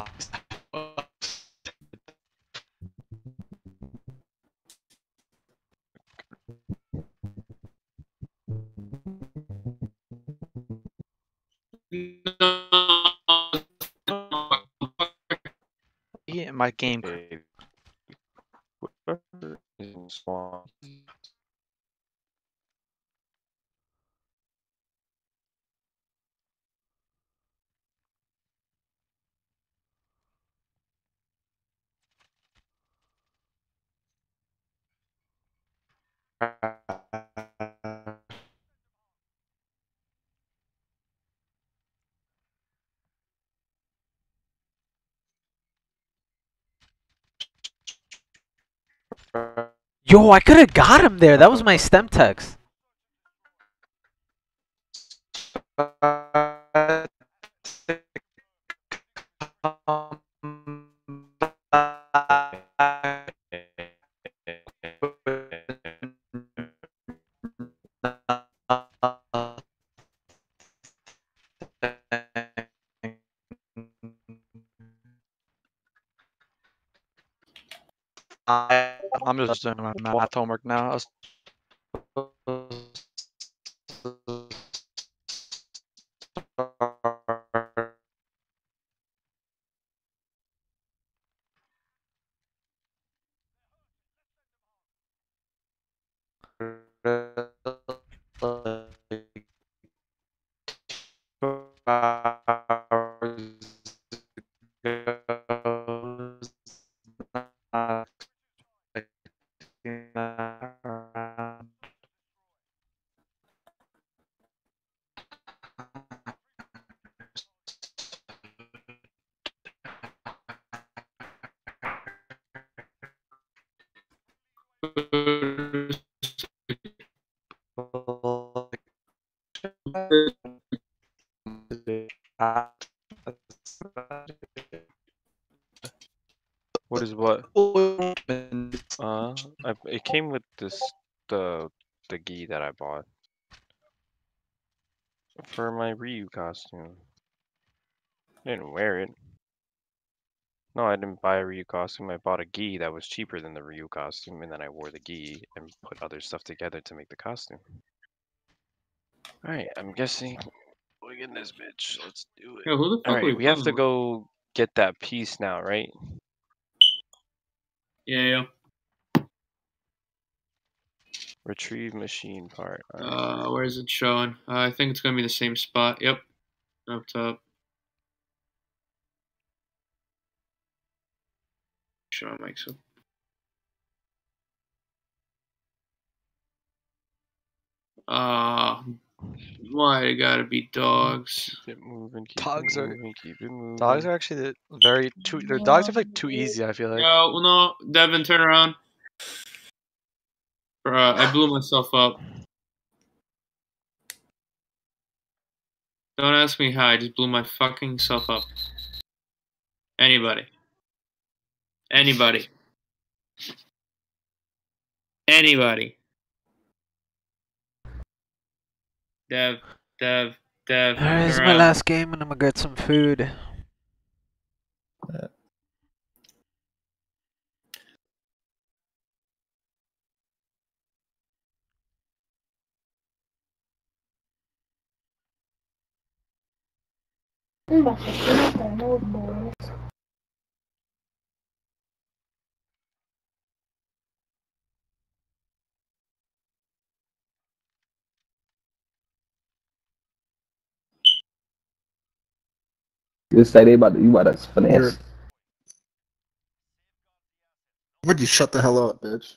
Yeah, my game. Yo, I could have got him there. That was my stem text. I'm just doing my math homework now. I was- What is what? Uh, I, it came with this the the gi that I bought for my Ryu costume. I didn't wear it. No, I didn't buy a Ryu costume. I bought a gi that was cheaper than the Ryu costume, and then I wore the gi and put other stuff together to make the costume. All right, I'm guessing we get this bitch. Let's do it. Yo, who the fuck All are we right, we have to playing with? go get that piece now, right? Yeah, yeah. Retrieve machine part. All right. Uh, where is it showing? Uh, I think it's gonna be the same spot. Yep, up top. Show my mic so. Uh, why it gotta be dogs? Keep it moving. Keep Dogs it are moving. Keep it moving. dogs are actually the very too. Their dogs are like too easy. I feel like. No, well, no, Devin, turn around. Bruh, I blew myself up. Don't ask me how. I just blew my fucking self up. Anybody. Anybody. Anybody. Dev, Dev, Dev. Alright, this is turn my around. last game and I'm gonna get some food. You say they about to, you about to finesse. Would you shut the hell up, bitch?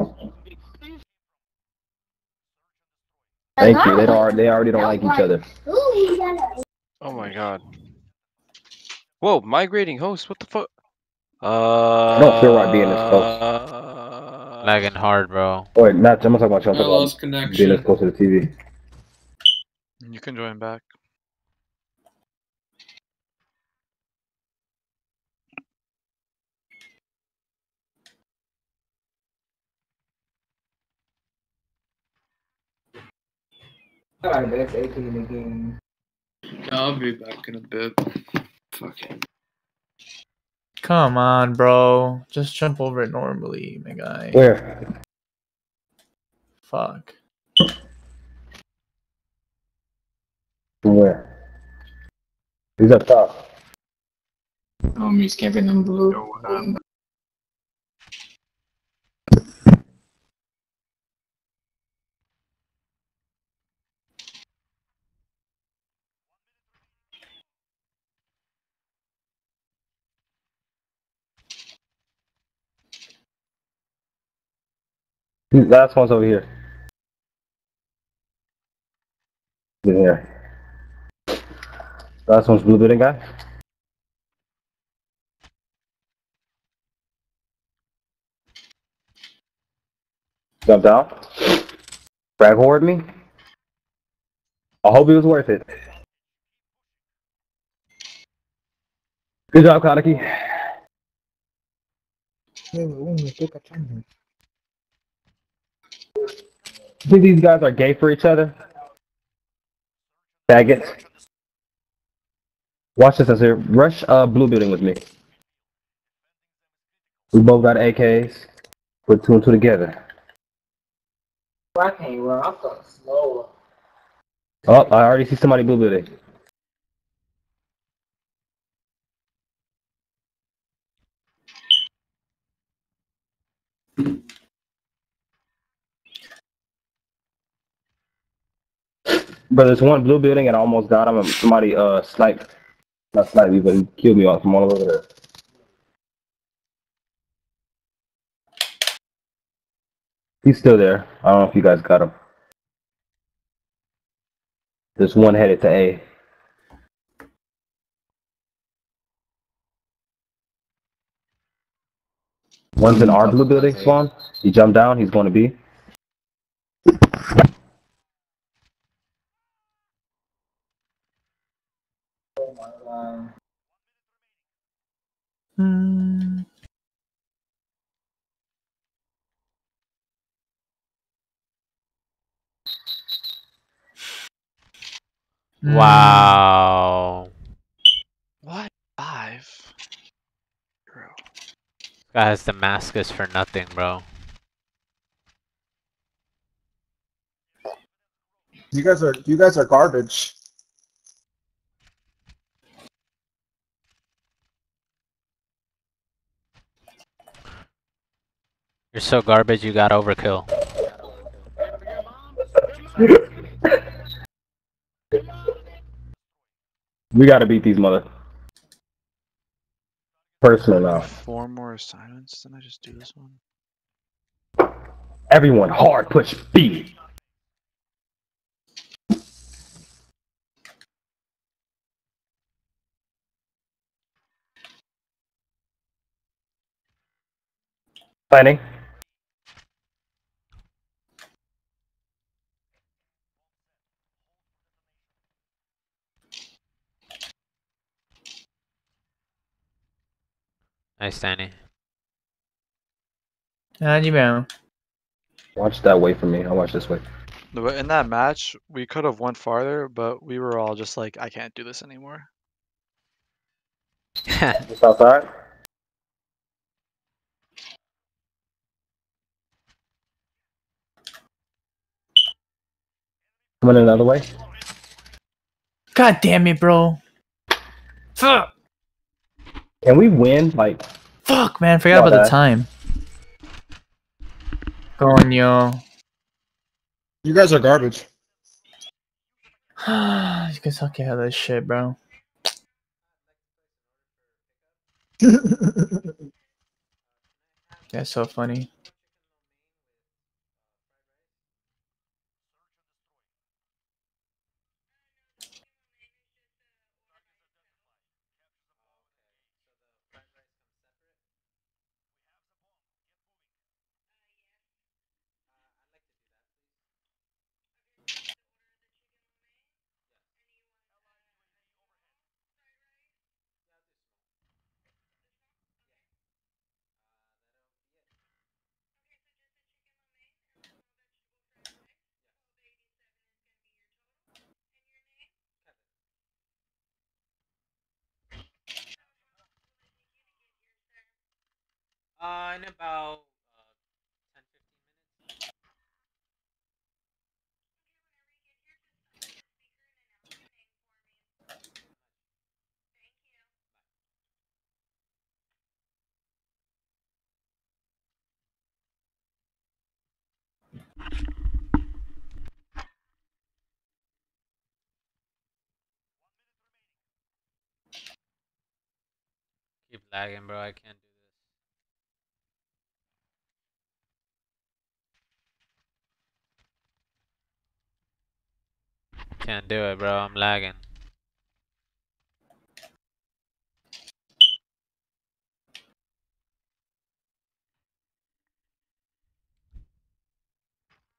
Thank you. They don't. They already don't like each other. Oh my god. Whoa, migrating host. What the fuck? Uh. I don't feel right being this close. Lagging hard, bro. Wait, not. I'm not talking about you. I'm I talking lost about connection. being this close to the T V. You can join back. Alright, that's eighteen again. I'll be back in a bit. Fuck it. Come on, bro. Just jump over it normally, my guy. Where? Fuck. From where? He's up top. Oh, he's camping in blue. He's- Last one's over here. In here. Last one's blue building guy. Jump down. Frag horde me. I hope it was worth it. Good job, Kaneki. Think these guys are gay for each other? Faggots. Watch this, I said, rush uh, blue building with me. We both got A Ks. Put two and two together. I can't run. I'm so slow. Oh, I already see somebody blue building. But there's one blue building and I almost got him and somebody uh sniped. Not sniped me, but he killed me from all over there. He's still there. I don't know if you guys got him. There's one headed to A. One's in our blue building spawn. He jumped down, he's going to B. Hmm. Wow. What? Five? Bro. Guy has Damascus for nothing, bro. You guys are you guys are garbage. You're so garbage you got overkill. We gotta beat these mother. Personal now. Four more assignments, then I just do this one. Everyone hard push B. Planning. Nice, Danny. Ah, you know. Watch that way for me. I'll watch this way. No, but in that match, we could have went farther, but we were all just like, I can't do this anymore. Just outside. Coming another way. God damn it, bro. Fuck. Can we win? Like. Fuck, man. Forgot Not about bad. the time. Coño. You guys are garbage. You can suck your head of this shit, bro. That's so funny. Uh, in about uh, ten fifteen minutes. Keep lagging, bro. I can't do this. Can't do it, bro. I'm lagging.